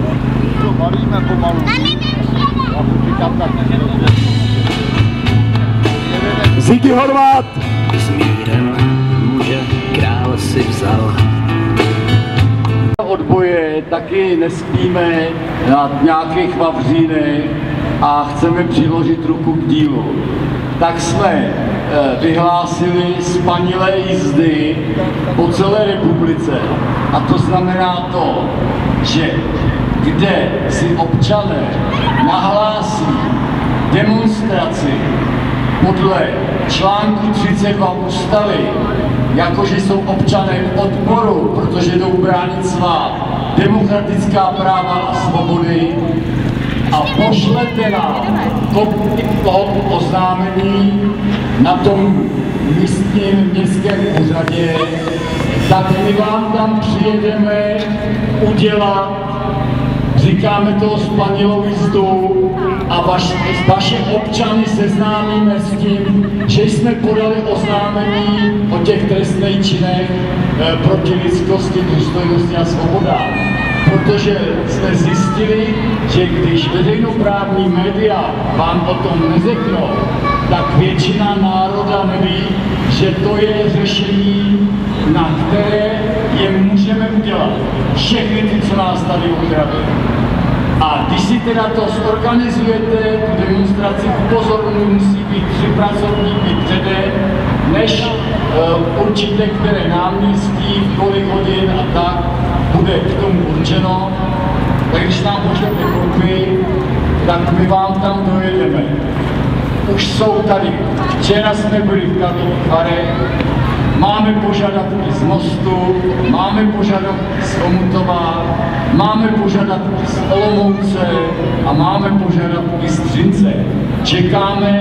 Ziggy Horvát. S mírem muže král si vzal. Odboje taky nespíme na nějakých vavřínech a chceme přiložit ruku k dílu. Tak jsme vyhlásili spanilé jízdy po celé republice. A to znamená to, že kde si občané nahlásí demonstraci podle článku 32 ústavy, jakože jsou občané v odporu, protože jdou bránit svá demokratická práva a svobody, a pošlete nám kopii toho oznámení na tom městském úřadě, tak my vám tam přijedeme udělat, říkáme toho spanilou jízdu, a vaše občany seznámíme s tím, že jsme podali oznámení o těch trestných činech proti lidskosti, důstojnosti a svobodách. Protože jsme zjistili, že když veřejnoprávní média vám o tom neřeknou, tak většina národa neví, že to je řešení, na které je můžeme udělat. Všechny ty, co nás tady ukradli. A když si teda to zorganizujete, tu demonstraci, upozorňuji, musí být 3 pracovní dny předem, než určitě které náměstí, v kolik hodin a tak bude k tomu určeno. Tak když nám pošlete kopii, tak my vám tam dojedeme. Už jsou tady. Včera jsme byli v Karlových Varech, máme požadavky z Mostu, máme požadavky z Chomutova, máme požadavky z Olomouce a máme požadavky z Třince. Čekáme,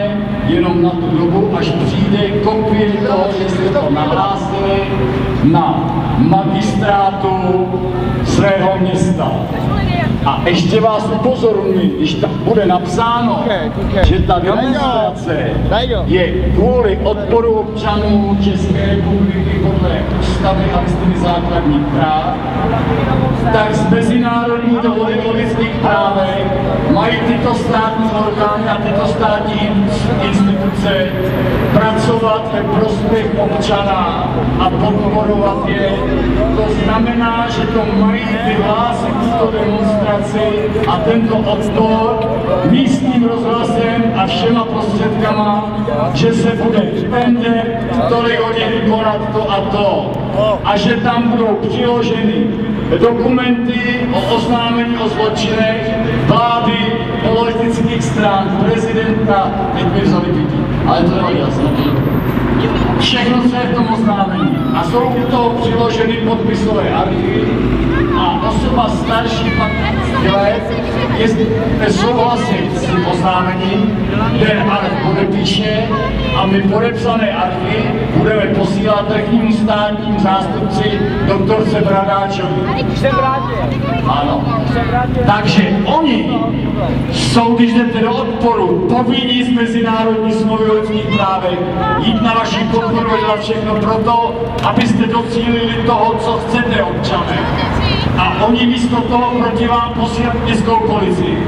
jenom na tu dobu, až přijde kopie toho, že jste to nahlásili na magistrátu svého města. A ještě vás upozorňuji, když tam bude napsáno, že ta demonstrace je kvůli odporu občanů České republiky podle ústavy a listiny základních práv, tak z mezinárodní dohody o lidských právech mají tyto státní orgány a tyto státní instituce pracovat ve prospěch občana a podporovat je. To znamená, že to mají vyhlásit tuto demonstraci a tento odpor místním rozhlasem a všema prostředkama, že se bude tender tolik hodin konat to a to. A že tam budou přiloženy dokumenty o oznámení o zločinech vlády, politických stran, prezidenta, teď mi vzali pětí, ale to nevadí, jasně. Všechno, co je v tom oznámení. A jsou u toho přiloženy podpisové archy a osoba starší 15 let, jestli souhlasit s tím oznámením, ten arch podepíše a my podepsané archy budeme posílat vrchnímu státnímu zástupci doktorce Bradáčovi. Ano. Takže oni jsou, když jdete do odporu, povinní z mezinárodní smlouvy o lidských právech jít na vaši podporu a dělat všechno proto, abyste docílili toho, co chcete, občané. A oni místo toho proti vám posílat městskou policii.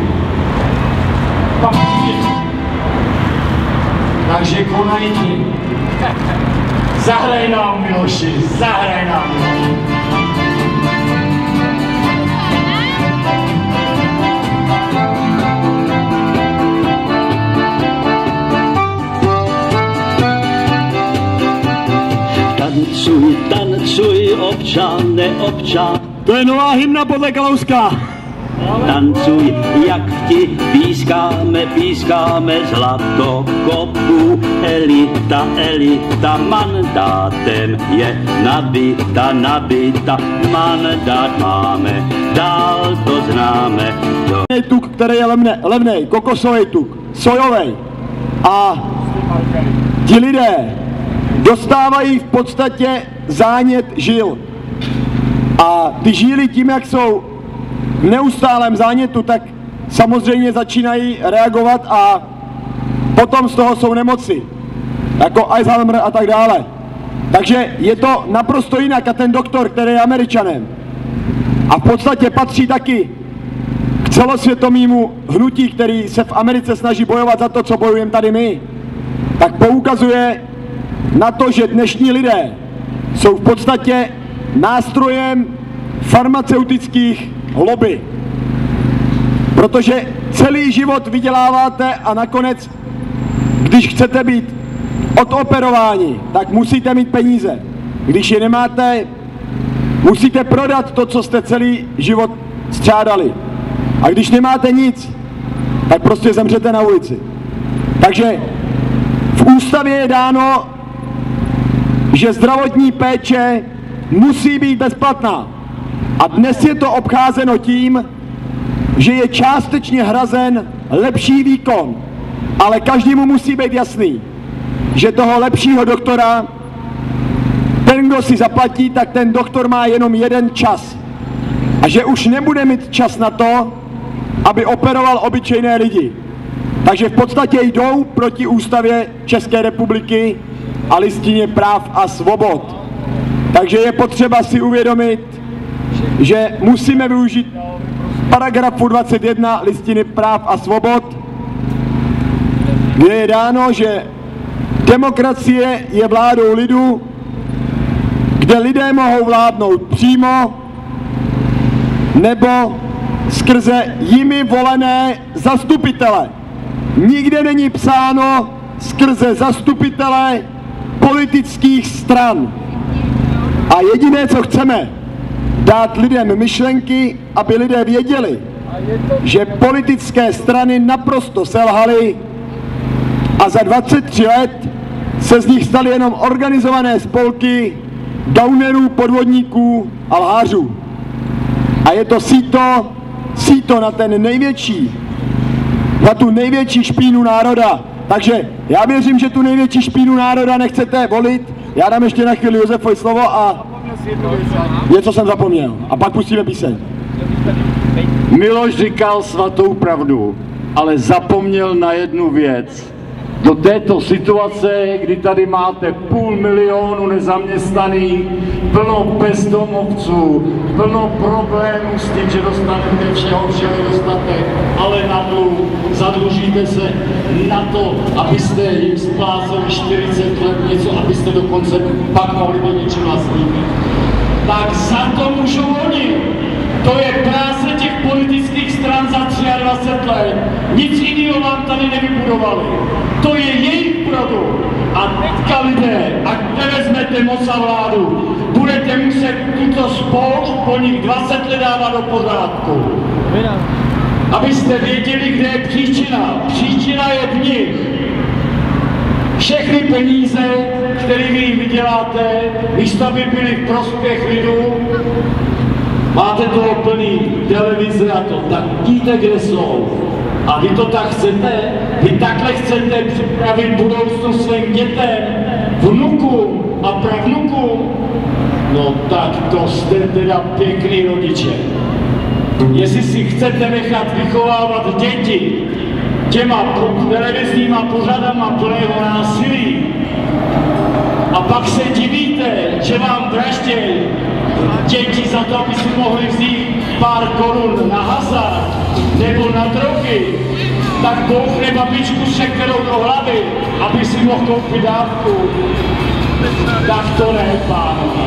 Takže konajte. Zahraj nám, Miloši, zahraj nám. Tancuj, tancuj, občane, občan. To je nová hymna podle Kalouska. Tancuj, jak ti pískáme, pískáme zlato kopu. Elita, elita, mandátem je nabita, nabita. Mandát máme, dál to známe. Tuk, který je levnej, kokosový tuk, sojový. A ti lidé dostávají v podstatě zánět žil. A ty žíly tím, jak jsou v neustálém zánětu, tak samozřejmě začínají reagovat a potom z toho jsou nemoci, jako Alzheimer a tak dále. Takže je to naprosto jinak a ten doktor, který je Američanem a v podstatě patří taky k celosvětovému hnutí, který se v Americe snaží bojovat za to, co bojujeme tady my, tak poukazuje na to, že dnešní lidé jsou v podstatě nástrojem farmaceutických lobby. Protože celý život vyděláváte a nakonec, když chcete být odoperováni, tak musíte mít peníze. Když je nemáte, musíte prodat to, co jste celý život střádali. A když nemáte nic, tak prostě zemřete na ulici. Takže v ústavě je dáno, že zdravotní péče musí být bezplatná. A dnes je to obcházeno tím, že je částečně hrazen lepší výkon. Ale každému musí být jasný, že toho lepšího doktora, ten, kdo si zaplatí, tak ten doktor má jenom jeden čas. A že už nebude mít čas na to, aby operoval obyčejné lidi. Takže v podstatě jdou proti ústavě České republiky a listině práv a svobod. Takže je potřeba si uvědomit, že musíme využít paragrafu 21 listiny práv a svobod, kde je dáno, že demokracie je vládou lidu, kde lidé mohou vládnout přímo nebo skrze jimi volené zastupitele. Nikde není psáno skrze zastupitele politických stran. A jediné, co chceme, dát lidem myšlenky, aby lidé věděli, že politické strany naprosto selhaly a za 23 let se z nich staly jenom organizované spolky gaunerů, podvodníků a lhářů. A je to síto na ten největší, na tu největší špínu národa, Takže já věřím, že tu největší špínu národa nechcete volit. Já dám ještě na chvíli Josefovi slovo a něco jsem zapomněl. A pak pustíme píseň. Miloš říkal svatou pravdu, ale zapomněl na jednu věc. Do této situace, kdy tady máte 500 000 nezaměstnaných, plno bezdomovců, plno problémů s tím, že dostanete všeho dostatek, ale na dluh, zadlužíte se na to, abyste jim spláceli 40 let něco, abyste dokonce pak mohli do něčeho vlastnit. Tak za to můžou oni. To je práce těch politických stran za 23 let. Nic jiného vám tady nevybudovali. To je jejich produkt. A teďka lidé, ať nevezmete moc a vládu, budete muset tuto spoušť po nich 20 let dávat do pořádku. Abyste věděli, kde je příčina. Příčina je v nich. Všechny peníze, které vy vyděláte, místo by byly v prospěch lidu, máte toho plný televize a to, tak víte, kde jsou. A vy to tak chcete? Vy takhle chcete připravit budoucnost svým dětem, vnukům a pravnukům? No tak to jste teda pěkný rodiče. Jestli si chcete nechat vychovávat děti těma televizníma pořadama plného násilí a pak se divíte, že vám vraždějí děti za to, aby si mohli vzít pár korun na hazard nebo na drogy, tak bouchne babičku šekerou do hlavy, aby si mohl koupit dávku. Tak to ne, pánové.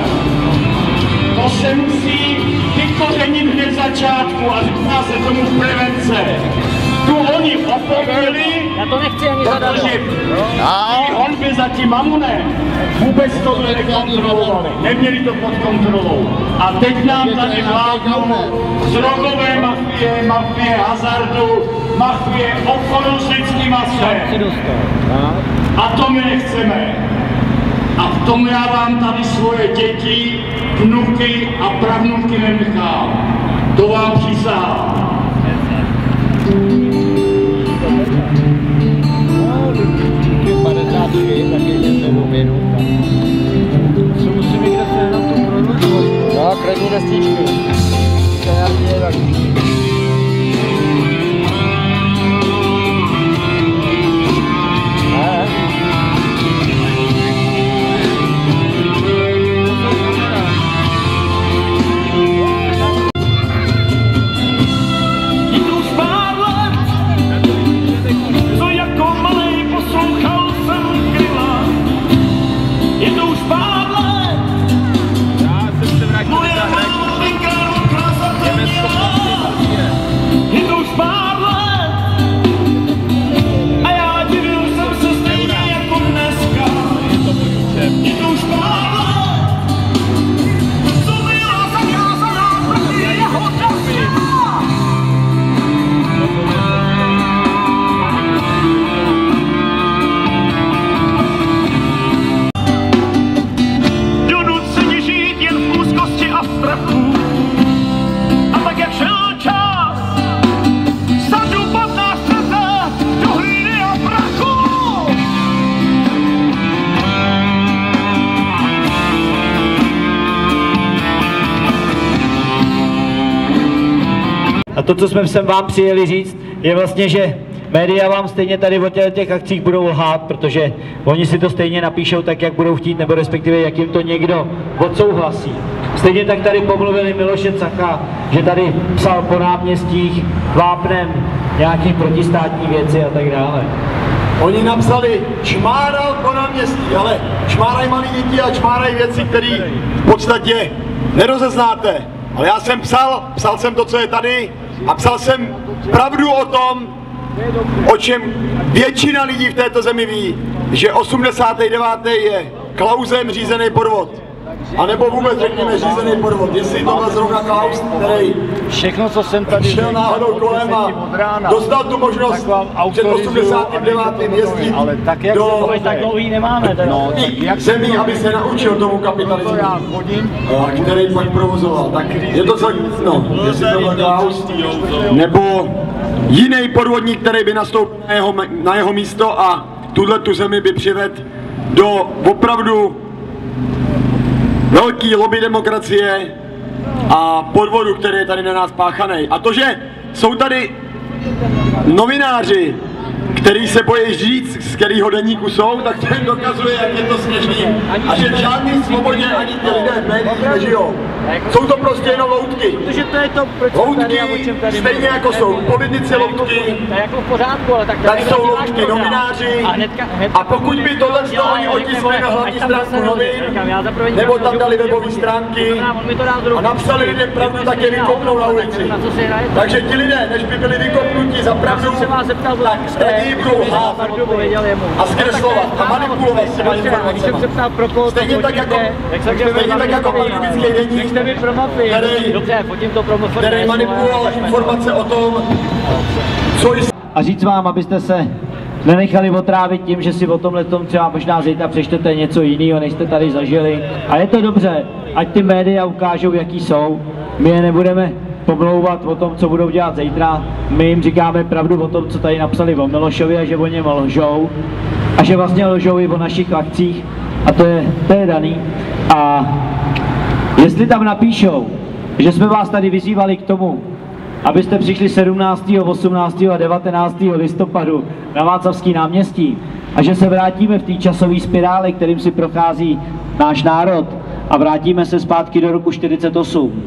To se musí vykořenit hned začátku a říká se tomu prevence. Tu oni opomněli, protože honby za tím mamunem vůbec to nekontrolovali, neměli to pod kontrolou. A teď nám tady vládnou drogové mafie hazardu, mafie obchodu s lidským masem. A to my nechceme. A v tom já vám tady svoje děti, vnuky a pravnuky nenechám. To vám přísahám. No, kradní destičky. To je nějaký taky. A to, co jsme sem vám přijeli říct, je vlastně, že média vám stejně tady o těch akcích budou lhát, protože oni si to stejně napíšou tak, jak budou chtít, nebo respektive jak jim to někdo odsouhlasí. Stejně tak tady pomluvili Miloše Cacha, že tady psal po náměstích vápnem nějaký protistátní věci a tak dále. Oni napsali čmáral po náměstí, ale čmárají malí děti a čmárají věci, které v podstatě nerozeznáte. Ale já jsem psal jsem to, co je tady, a psal jsem pravdu o tom, o čem většina lidí v této zemi ví, že 89. je Klausem řízený podvod. A nebo vůbec řekněme řízený podvod, jestli to byl zrovna Klaus, který všechno, co jsem tady šel náhodou kolem a dostal tu možnost před 89. jezdit ale tak jak do tak dlouhý nemáme. no, jak zemí, aby se naučil tomu kapitalismu, který pak provozoval. Tak je to co, no, jestli to byl Klaus, nebo jiný podvodník, který by nastoupil na jeho místo a tu zemi by přivedl do opravdu velký lobby demokracie a podvodu, který je tady na nás páchaný. A to, že jsou tady novináři, který se bojí říct, z kterého deníku jsou, tak to jim dokazuje, jak je to směšný. A že v žádný svobodě ani ty lidé v médiích nežijou. Jsou to prostě jenom loutky. Loutky, stejně jako jsou politici loutky, tak jsou loutky novináři. A pokud by tohle oni otisli na hlavní stránku novin, nebo tam dali webové stránky a napsali lidem pravdu, tak je vykopnou na ulici. Takže ti lidé, než by byli vykopnuti za pravdu, tak raději budou lhát a zkreslovat a manipulovat s těmi informacemi. Stejně tak jako pardubický deník, který manipuloval informace o tom, co jste... A říct vám, abyste se nenechali otrávit tím, že si o tomhle tom třeba možná zítra přečtete něco jiného, než jste tady zažili. A je to dobře, ať ty média ukážou, jaký jsou. My je nebudeme pomlouvat o tom, co budou dělat zítra. My jim říkáme pravdu o tom, co tady napsali o Milošovi a že o něm lžou. A že vlastně lžou i o našich akcích. A to je daný. A jestli tam napíšou, že jsme vás tady vyzývali k tomu, abyste přišli 17., 18. a 19. listopadu na Václavský náměstí a že se vrátíme v té časové spirále, kterým si prochází náš národ a vrátíme se zpátky do roku 48.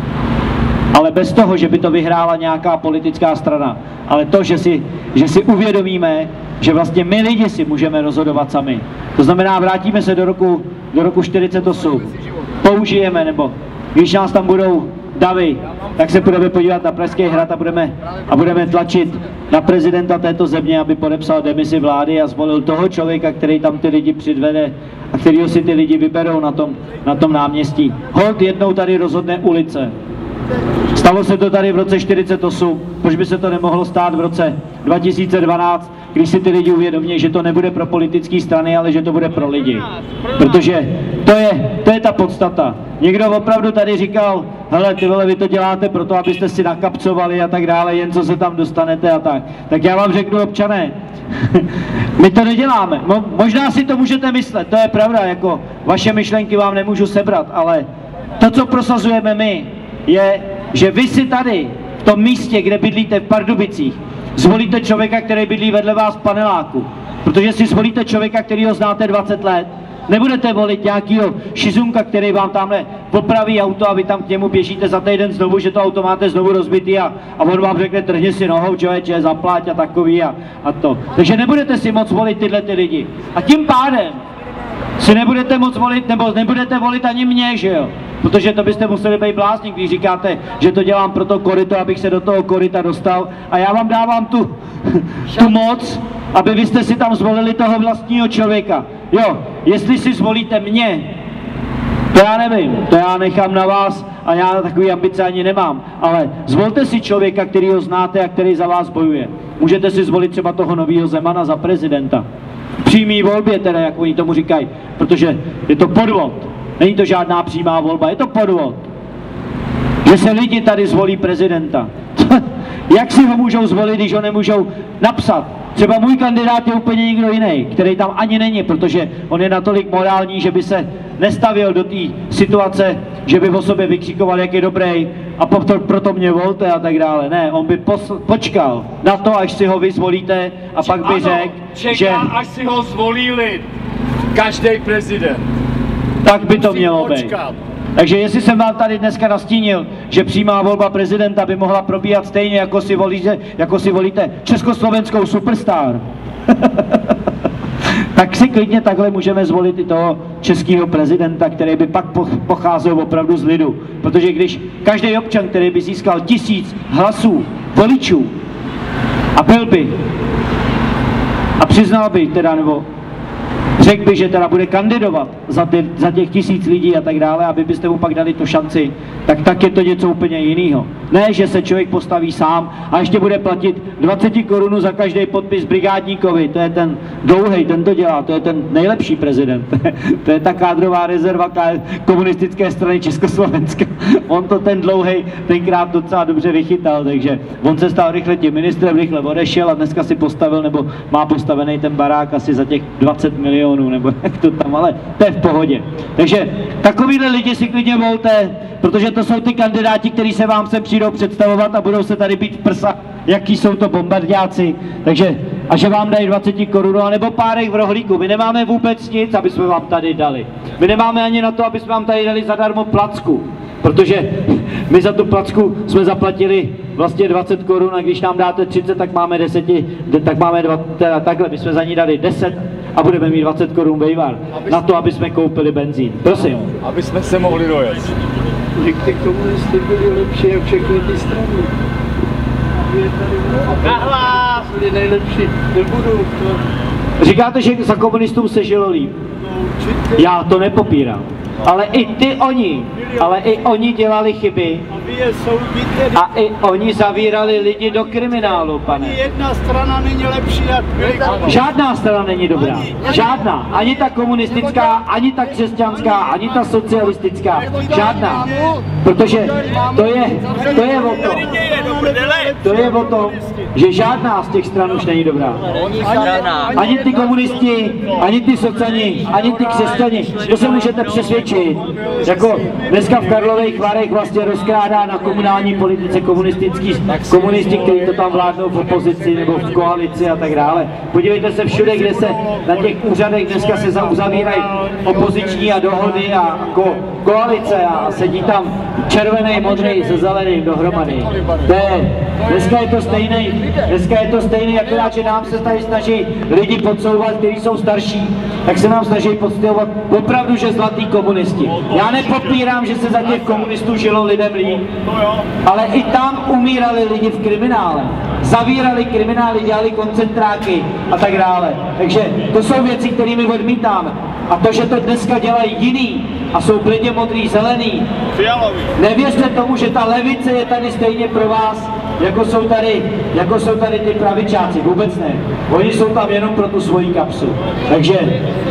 Ale bez toho, že by to vyhrála nějaká politická strana, ale to, že si uvědomíme, že vlastně my lidi si můžeme rozhodovat sami. To znamená, vrátíme se do roku 48. Použijeme, nebo když nás tam budou davy, tak se budeme podívat na Pražský hrad a budeme tlačit na prezidenta této země, aby podepsal demisi vlády a zvolil toho člověka, který tam ty lidi předvede a kterýho si ty lidi vyberou na tom náměstí. Holt jednou tady rozhodne ulice. Stalo se to tady v roce 48, proč by se to nemohlo stát v roce 2012, když si ty lidi uvědomí, že to nebude pro politické strany, ale že to bude pro lidi. Protože to je ta podstata. Někdo opravdu tady říkal, hele, ty vole, vy to děláte proto, abyste si nakapcovali a tak dále, jen co se tam dostanete a tak. Tak já vám řeknu, občané, my to neděláme. Možná si to můžete myslet, to je pravda, jako vaše myšlenky vám nemůžu sebrat, ale to, co prosazujeme my, je, že vy si tady, v tom místě, kde bydlíte v Pardubicích, zvolíte člověka, který bydlí vedle vás v paneláku. Protože si zvolíte člověka, který ho znáte 20 let. Nebudete volit nějakýho šizunka, který vám tamhle popraví auto a vy tam k němu běžíte za týden znovu, že to auto máte znovu rozbitý a on vám řekne, trhni si nohou, člověče, zaplať a takový a to. Takže nebudete si moc volit tyhle ty lidi. A tím pádem si nebudete moc volit, nebo nebudete volit ani mě, že jo? Protože to byste museli být blázni, když říkáte, že to dělám pro to koryto, abych se do toho koryta dostal. A já vám dávám tu moc, aby vy jste si tam zvolili toho vlastního člověka. Jo, jestli si zvolíte mě, to já nevím, to já nechám na vás a já takový ambice ani nemám. Ale zvolte si člověka, který ho znáte a který za vás bojuje. Můžete si zvolit třeba toho nového Zemana za prezidenta. V přímé volbě teda, jak oni tomu říkají, protože je to podvod. Není to žádná přímá volba, je to podvod. Že se lidi tady zvolí prezidenta. Jak si ho můžou zvolit, když ho nemůžou napsat? Třeba můj kandidát je úplně někdo jiný, který tam ani není, protože on je natolik morální, že by se nestavil do té situace, že by o sobě vykřikoval, jak je dobrý a proto mě volte a tak dále. Ne, on by počkal na to, až si ho vy zvolíte a pak by řekl, že... až si ho zvolí lid. Každý prezident. Tak by to mělo být. Takže jestli jsem vám tady dneska nastínil, že přímá volba prezidenta by mohla probíhat stejně, jako si volíte československou superstar, tak si klidně takhle můžeme zvolit i toho českého prezidenta, který by pak pocházel opravdu z lidu. Protože když každý občan, který by získal 1000 hlasů voličů a byl by a přiznal by teda, nebo řekl by, že teda bude kandidovat za těch 1000 lidí a tak dále, aby byste mu pak dali tu šanci, tak je to něco úplně jiného. Ne, že se člověk postaví sám a ještě bude platit 20 korun za každý podpis brigádníkovi, to je ten dlouhej, ten to dělá, to je ten nejlepší prezident, to je ta kádrová rezerva komunistické strany Československa. On to ten dlouhej tenkrát docela dobře vychytal, takže on se stal rychle tím ministrem, rychle odešel a dneska si postavil, nebo má postavený ten barák asi za těch 20 milionů, nebo jak to tam, ale to je v pohodě. Takže takovýhle lidi si klidně volte, protože to jsou ty kandidáti, kteří se vám sem přijdou představovat a budou se tady být v prsa, jaký jsou to bombardáci, takže a že vám dají 20 korun, nebo párek v rohlíku. My nemáme vůbec nic, aby jsme vám tady dali. My nemáme ani na to, aby jsme vám tady dali zadarmo placku, protože my za tu placku jsme zaplatili vlastně 20 korun a když nám dáte 30, tak máme 10, tak máme 20, takhle, my jsme za ní dali 10 a budeme mít 20 korun vejvar na to, aby jsme koupili benzín. Prosím. Aby jsme se mohli dojet. Ty komunisty byli lepší jak všechny ty strany. Nahlas! Byli nejlepší, nebudu. Říkáte, že za komunistům se žilo líp. Já to nepopírám. Ale i oni dělali chyby a i oni zavírali lidi do kriminálu, pane. Jedna strana není lepší jak Žádná strana není dobrá. Žádná. Ani ta komunistická, ani ta křesťanská, ani ta socialistická. Žádná. Protože to je o tom. To je o tom, že žádná z těch stran už není dobrá. Ani ty komunisti, ani ty sociální, ani ty křesťani. To se můžete přesvědčit. Jako dneska v Karlových Varech vlastně rozkrádá na komunální politice komunisti, kteří to tam vládnou v opozici nebo v koalici a tak dále. Podívejte se všude, kde se na těch úřadech dneska se uzavírají opoziční a dohody a koalice a sedí tam červený, modrý se zeleným dohromady. Dneska je to stejný, akorát, že nám se tady snaží lidi podsouvat, kteří jsou starší, tak se nám snaží podsouvat opravdu, že zlatý komunisti. Já nepopírám, že se za těch komunistů žilo lidem líp, ale i tam umírali lidi v kriminále. Zavírali kriminály, dělali koncentráky a tak dále. Takže to jsou věci, které my odmítáme. A to, že to dneska dělají jiný a jsou bledě modrý, zelený, nevěřte tomu, že ta levice je tady stejně pro vás, jako jsou tady ty pravičáci. Vůbec ne. Oni jsou tam jenom pro tu svoji kapsu. Takže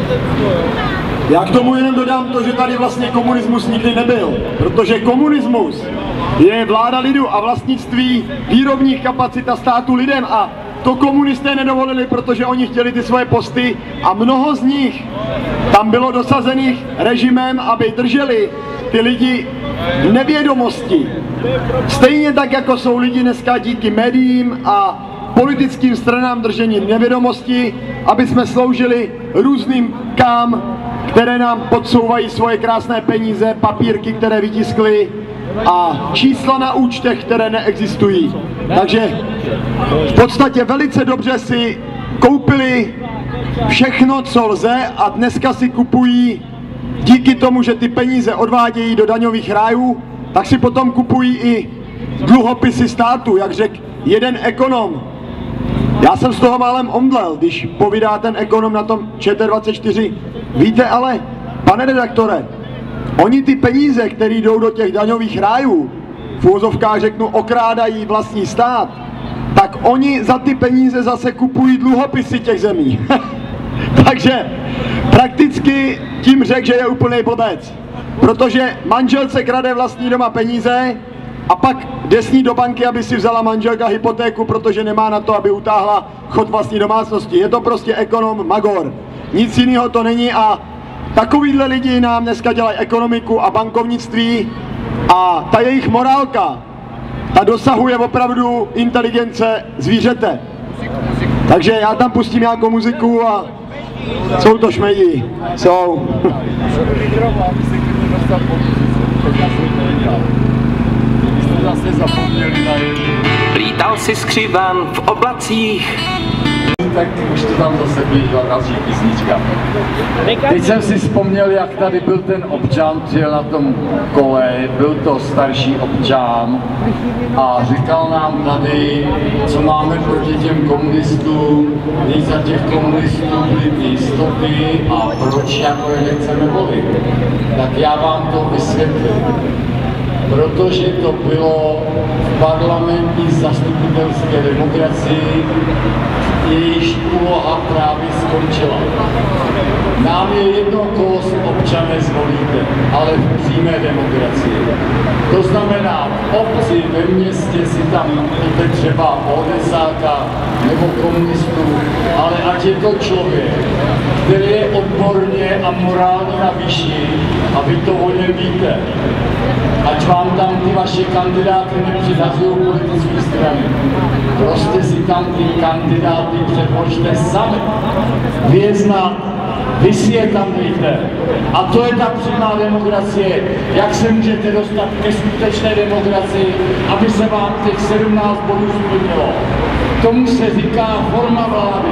já k tomu jenom dodám to, že tady vlastně komunismus nikdy nebyl, protože komunismus je vláda lidu a vlastnictví výrobních kapacit a státu lidem a to komunisté nedovolili, protože oni chtěli ty svoje posty a mnoho z nich tam bylo dosazených režimem, aby drželi ty lidi v nevědomosti. Stejně tak, jako jsou lidi dneska díky médiím a politickým stranám držení v nevědomosti, aby jsme sloužili různým které nám podsouvají svoje krásné peníze, papírky, které vytiskli a čísla na účtech, které neexistují. Takže v podstatě velice dobře si koupili všechno, co lze a dneska si kupují díky tomu, že ty peníze odvádějí do daňových rájů, tak si potom kupují i dluhopisy státu, jak řekl jeden ekonom. Já jsem z toho málem omdlel, když povídá ten ekonom na tom ČT24. Víte ale, pane redaktore, oni ty peníze, které jdou do těch daňových rájů, v úvozovkách řeknu, okrádají vlastní stát, tak oni za ty peníze zase kupují dluhopisy těch zemí. Takže prakticky tím řekl, že je úplný blbec. Protože manželce krade vlastní doma peníze a pak jde s ní do banky, aby si vzala manželka hypotéku, protože nemá na to, aby utáhla chod vlastní domácnosti. Je to prostě ekonom magor. Nic jiného to není a takovýhle lidi nám dneska dělají ekonomiku a bankovnictví a ta jejich morálka, ta dosahuje opravdu inteligence zvířete. Takže já tam pustím nějakou muziku a jsou to šmejdi. Jsou. Lítal si skřivan v oblacích. tak už to tam zase byla další písnička. Teď jsem si vzpomněl, jak tady byl ten občan, přijel na tom kole, byl to starší občan a říkal nám tady, co máme proti těm komunistům, když za těch komunistů byly ty jistoty a proč jako je nechceme volit. Tak já vám to vysvětlím. Protože to bylo v parlamentní zastupitelské demokracii, jejíž úloha právě skončila. Nám je jedno, koho si občané zvolíte, ale v přímé demokracii. To znamená, v obci, ve městě si tam máte třeba ODSáka nebo komunistů, ale ať je to člověk, který je odborně a morálně na výši a vy to o něm víte. Ať vám tam ty vaše kandidáty nepřihazují politické strany. Prostě si tam ty kandidáty předložte sami. Vy je znáte, vy si je tam dejte. A to je ta přímá demokracie. Jak se můžete dostat ke skutečné demokracii, aby se vám těch 17 bodů splnilo. Tomu se říká forma vlády.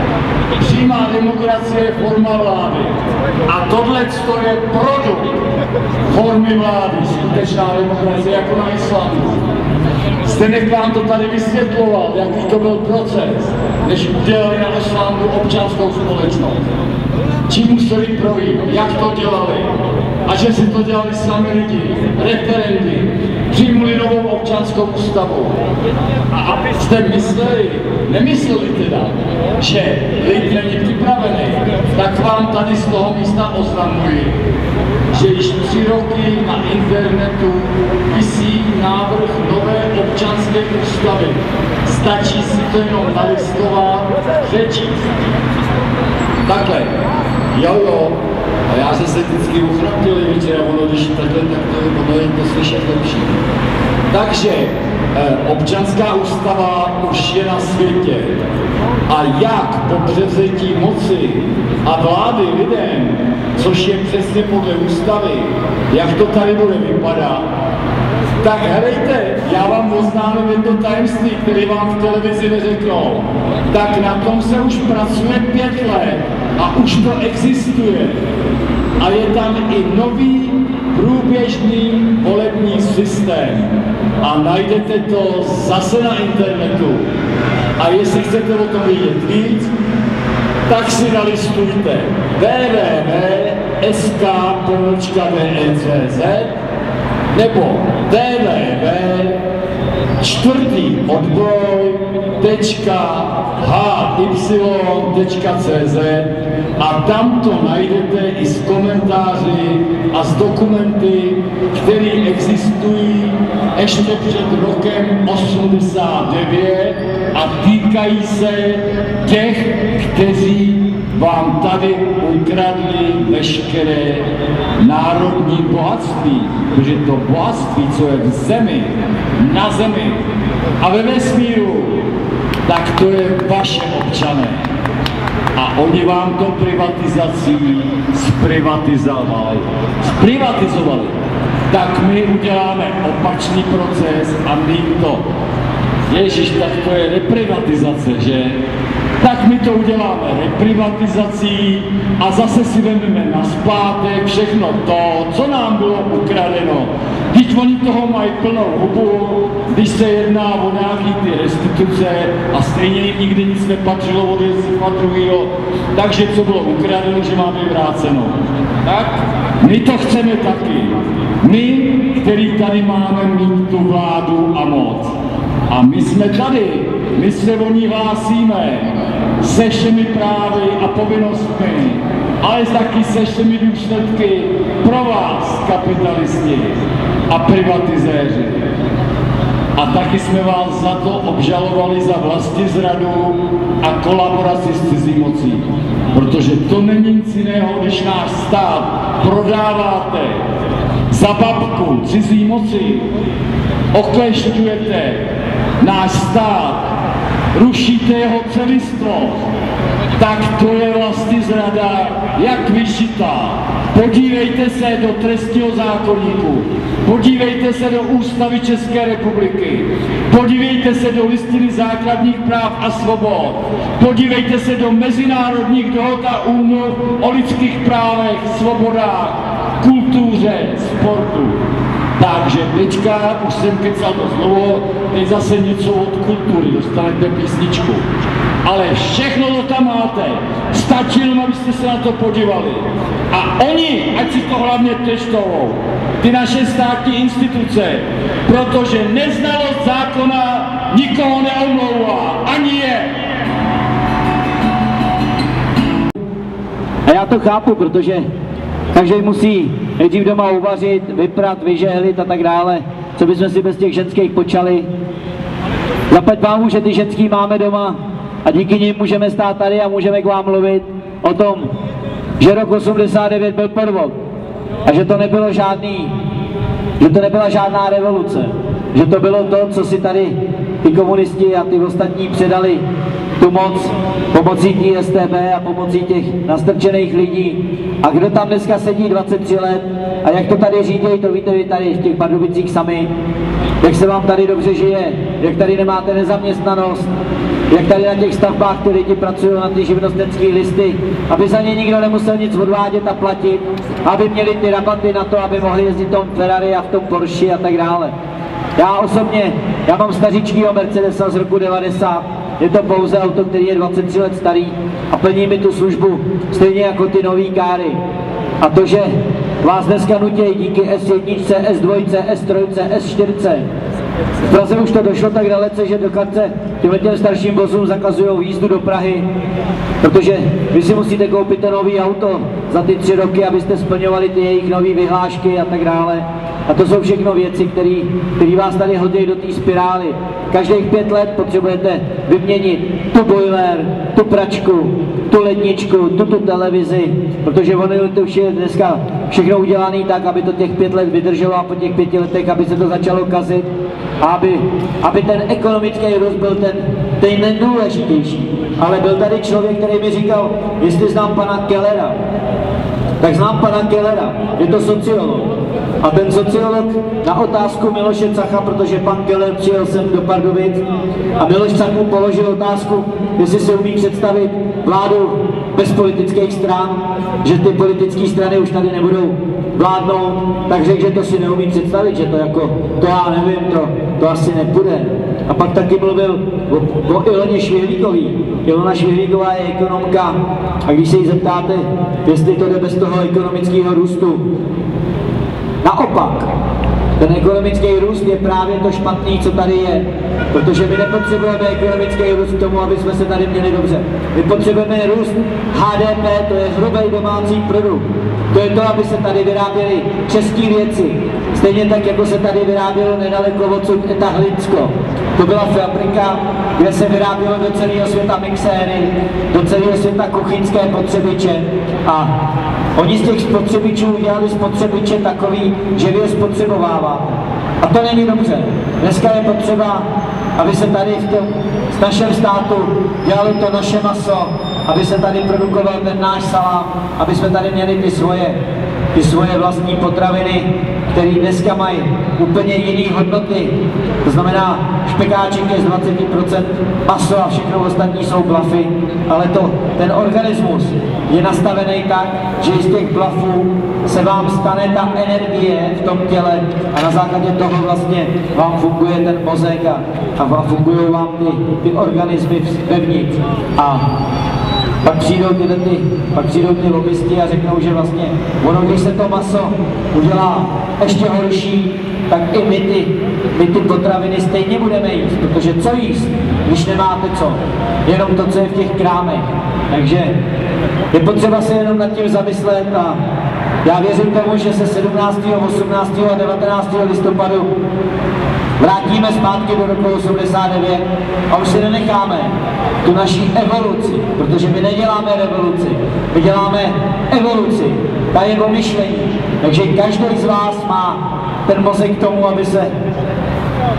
Přímá demokracie je forma vlády. A tohle je produkt formy vlády, skutečná demokracie jako na Islandu. Zdeněk vám to tady vysvětloval, jaký to byl proces, než udělali na Islandu občanskou společnost. Čím museli projít, jak to dělali a že si to dělali sami lidi, referendy, přijmuli novou občanskou ústavu. A abyste nemysleli teda, že lid není připravený, tak vám tady z toho místa oznamuji, že již 3 roky na internetu visí návrh nové občanské ústavy. Stačí si to jenom nalistovat, přečíst. Takhle, jo, a já jsem se vždycky uchratil večer, a ono, když takhle, tak ono je to slyšet lepší. Takže občanská ústava už je na světě. A jak po převzetí moci a vlády lidem, což je přesně podle ústavy, jak to tady bude vypadat, tak helejte, já vám oznámím jedno tajemství, které vám v televizi neřeknou. Tak na tom se už pracuje 5 let a už to existuje. A je tam i nový průběžný volební systém. A najdete to zase na internetu. A jestli chcete o tom vědět víc, tak si nalistujte www.sk.de.cz nebo www.4odboj.hy.cz a tam to najdete i s komentáři a s dokumenty, které existují ještě před rokem 89 a týkají se těch, kteří vám tady ukradli veškeré národní bohatství, protože to bohatství, co je v zemi, na zemi a ve vesmíru, tak to je vaše občané. A oni vám to privatizací zprivatizovali. Tak my uděláme opačný proces a my to, ježiš, tak to je reprivatizace, že? Tak my to uděláme reprivatizací a zase si vezmeme nazpátek všechno to, co nám bylo ukradeno. Když oni toho mají plnou hubu, když se jedná o nějaký ty restituce a stejně jim nikdy nic nepatřilo od jednoho druhého, takže co bylo ukradeno, že máme vráceno. Tak my to chceme taky. My, který tady máme mít tu vládu a moc. A my jsme tady, my se o ní hlásíme se všemi právy a povinnostmi, ale taky se všemi důsledky pro vás, kapitalisti a privatizéři. A taky jsme vás za to obžalovali za vlastizradu a kolaboraci s cizí mocí. Protože to není nic jiného, když náš stát prodáváte za babku cizí moci, oklešťujete náš stát, rušíte jeho celistvost tak to je vlastizrada jak vyšitá. Podívejte se do trestního zákoníku, podívejte se do Ústavy České republiky, podívejte se do Listiny základních práv a svobod, podívejte se do mezinárodních dohod a úmluv o lidských právech, svobodách, kultuře, sportu. Takže teďka, už jsem kecal to znovu, teď zase něco od kultury, dostanete písničku. Ale všechno to tam máte, stačí jenom, abyste se na to podívali. A oni, ať si to hlavně testovou, ty naše státní instituce, protože neznalost zákona nikoho neomlouvá, ani je. A já to chápu, protože každý musí nejdřív doma uvařit, vyprat, vyžehlit a tak dále, co bychom si bez těch ženských počali. Zaplať pámu, že ty ženský máme doma a díky nim můžeme stát tady a můžeme k vám mluvit o tom, že rok 89 byl podvod a že to nebyla žádná revoluce, že to bylo to, co si tady ty komunisti a ty ostatní předali tu moc pomocí té STB a pomocí těch nastrčených lidí. A kdo tam dneska sedí 23 let a jak to tady řídějí, to víte vy tady v těch Pardubicích sami, jak se vám tady dobře žije, jak tady nemáte nezaměstnanost, jak tady na těch stavbách ty lidi pracují na ty živnostenské listy, aby za ně nikdo nemusel nic odvádět a platit, aby měli ty rabaty na to, aby mohli jezdit v tom Ferrari a v tom Porsche a tak dále. Já osobně, já mám stařičkýho Mercedesa z roku 90, je to pouze auto, který je 23 let starý a plní mi tu službu stejně jako ty nový káry. A to, že vás dneska nutějí díky S1, S2, S3, S4, v Praze už to došlo tak dalece, že dokonce těm starším vozům zakazují jízdu do Prahy, protože vy si musíte koupit to nový auto za ty 3 roky, abyste splňovali ty jejich nové vyhlášky a tak dále. A to jsou všechno věci, které vás tady hodí do té spirály. Každých 5 let potřebujete vyměnit tu boiler, tu pračku, tu ledničku, tu televizi, protože ono to už je dneska všechno udělané tak, aby to těch 5 let vydrželo a po těch 5 letech, aby se to začalo kazit a aby ten ekonomický růst byl ten nejdůležitější. Ale byl tady člověk, který mi říkal, jestli znám pana Kellera, tak znám pana Kellera, je to sociolog. A ten sociolog na otázku Miloše Cacha, protože pan Keller přijel sem do Pardubic a Miloš Cach mu položil otázku, jestli se umí představit vládu bez politických stran, že ty politické strany už tady nebudou vládnout, tak řekl, že to si neumí představit, že to jako, to já nevím, to asi nepůjde. A pak taky mluvil o Iloně Švihlíkový. Ilona Švihlíková je ekonomka a když se jí zeptáte, jestli to jde bez toho ekonomického růstu, naopak, ten ekonomický růst je právě to špatný, co tady je, protože my nepotřebujeme ekonomický růst k tomu, aby jsme se tady měli dobře. My potřebujeme růst HDP, to je hrubý domácí produkt. To je to, aby se tady vyráběly české věci. Stejně tak, jako se tady vyrábělo nedaleko odsud Eta Hlinsko. To byla fabrika, kde se vyrábělo do celého světa mixéry, do celého světa kuchyňské potřebiče a oni z těch spotřebičů udělali spotřebiče takový, že vy je spotřebováváte. A to není dobře. Dneska je potřeba, aby se tady v našem státu dělalo to naše maso, aby se tady produkoval ten náš salám, aby jsme tady měli ty svoje vlastní potraviny, které dneska mají úplně jiné hodnoty. To znamená, špekáček je z 20% maso a všechno ostatní jsou blafy, ale ten organismus je nastavený tak, že z těch blafů se vám stane ta energie v tom těle a na základě toho vlastně vám funguje ten mozek a vám fungují vám ty organismy vevnitř. A pak přijdou ty lobbysti a řeknou, že vlastně ono, když se to maso udělá ještě horší, tak i my ty potraviny stejně budeme jíst, protože co jíst, když nemáte co? Jenom to, co je v těch krámech. Takže je potřeba se jenom nad tím zamyslet a já věřím tomu, že se 17., 18. a 19. listopadu vrátíme zpátky do roku 89 a už si nenecháme tu naší evoluci, protože my neděláme revoluci, my děláme evoluci, ta je o myšlení. Takže každý z vás má ten mozek k tomu, aby se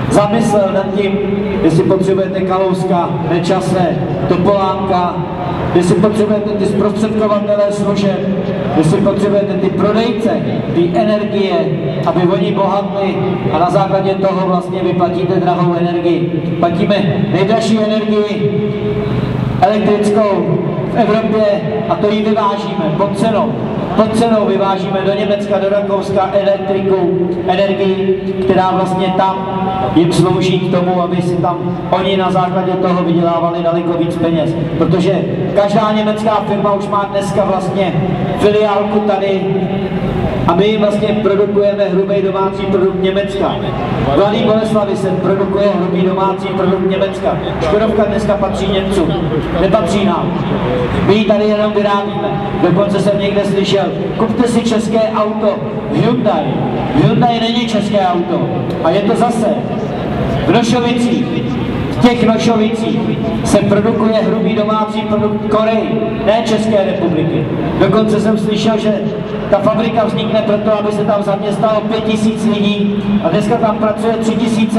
zamyslel nad tím, jestli potřebujete Kalouska, Nečase, Topolánka, jestli potřebujete ty zprostředkovatele služeb, jestli potřebujete ty prodejce, ty energie, aby oni bohatli a na základě toho vlastně vyplatíte drahou energii. Platíme nejdražší energii elektrickou v Evropě a to ji vyvážíme pod cenou. Pod cenou vyvážíme do Německa, do Rakouska elektriku, energii, která vlastně tam jim slouží k tomu, aby si tam oni na základě toho vydělávali daleko víc peněz. Protože každá německá firma už má dneska vlastně filiálku tady a my vlastně produkujeme hrubý domácí produkt Německa. V Mladé Boleslavi se produkuje hrubý domácí produkt Německa. Škodovka dneska patří Němcům, nepatří nám. My ji tady jenom vyrábíme. Dokonce jsem někde slyšel, kupte si české auto, Hyundai. Hyundai není české auto. A je to zase v Nošovicích. V těch Nošovicích se produkuje hrubý domácí produkt Koreji, ne České republiky. Dokonce jsem slyšel, že ta fabrika vznikne proto, aby se tam zaměstnalo 5000 lidí a dneska tam pracuje 3000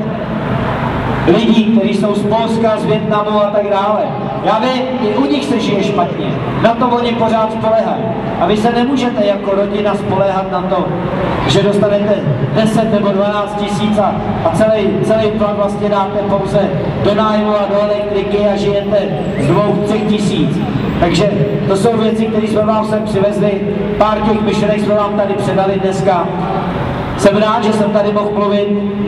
lidí, kteří jsou z Polska, z Vietnamu a tak dále. Já vím, i u nich se žije špatně, na to oni pořád spolehají. A vy se nemůžete jako rodina spoléhat na to, že dostanete 10 nebo 12 tisíc a celý plat vlastně dáte pouze do nájmu a do elektriky a žijete z 2–3 tisíc. Takže to jsou věci, které jsme vám sem přivezli, pár těch myšlenek jsme vám tady předali dneska. Jsem rád, že jsem tady mohl mluvit.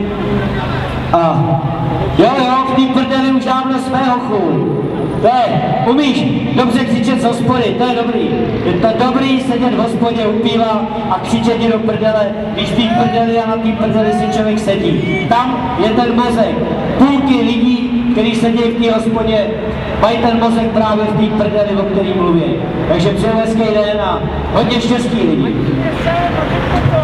A jo, v té prdeli už dávno jsme hochu. To je, umíš dobře křičet z hospody, to je dobrý. Je to dobrý sedět v hospodě u piva a křičet do prdele, když v té prdeli a na té prdeli si člověk sedí. Tam je ten mozek. Půlky lidí, kteří sedí v té hospodě, mají ten mozek právě v té prdeli, o který mluví. Takže přeju hezký den a hodně štěstí lidi.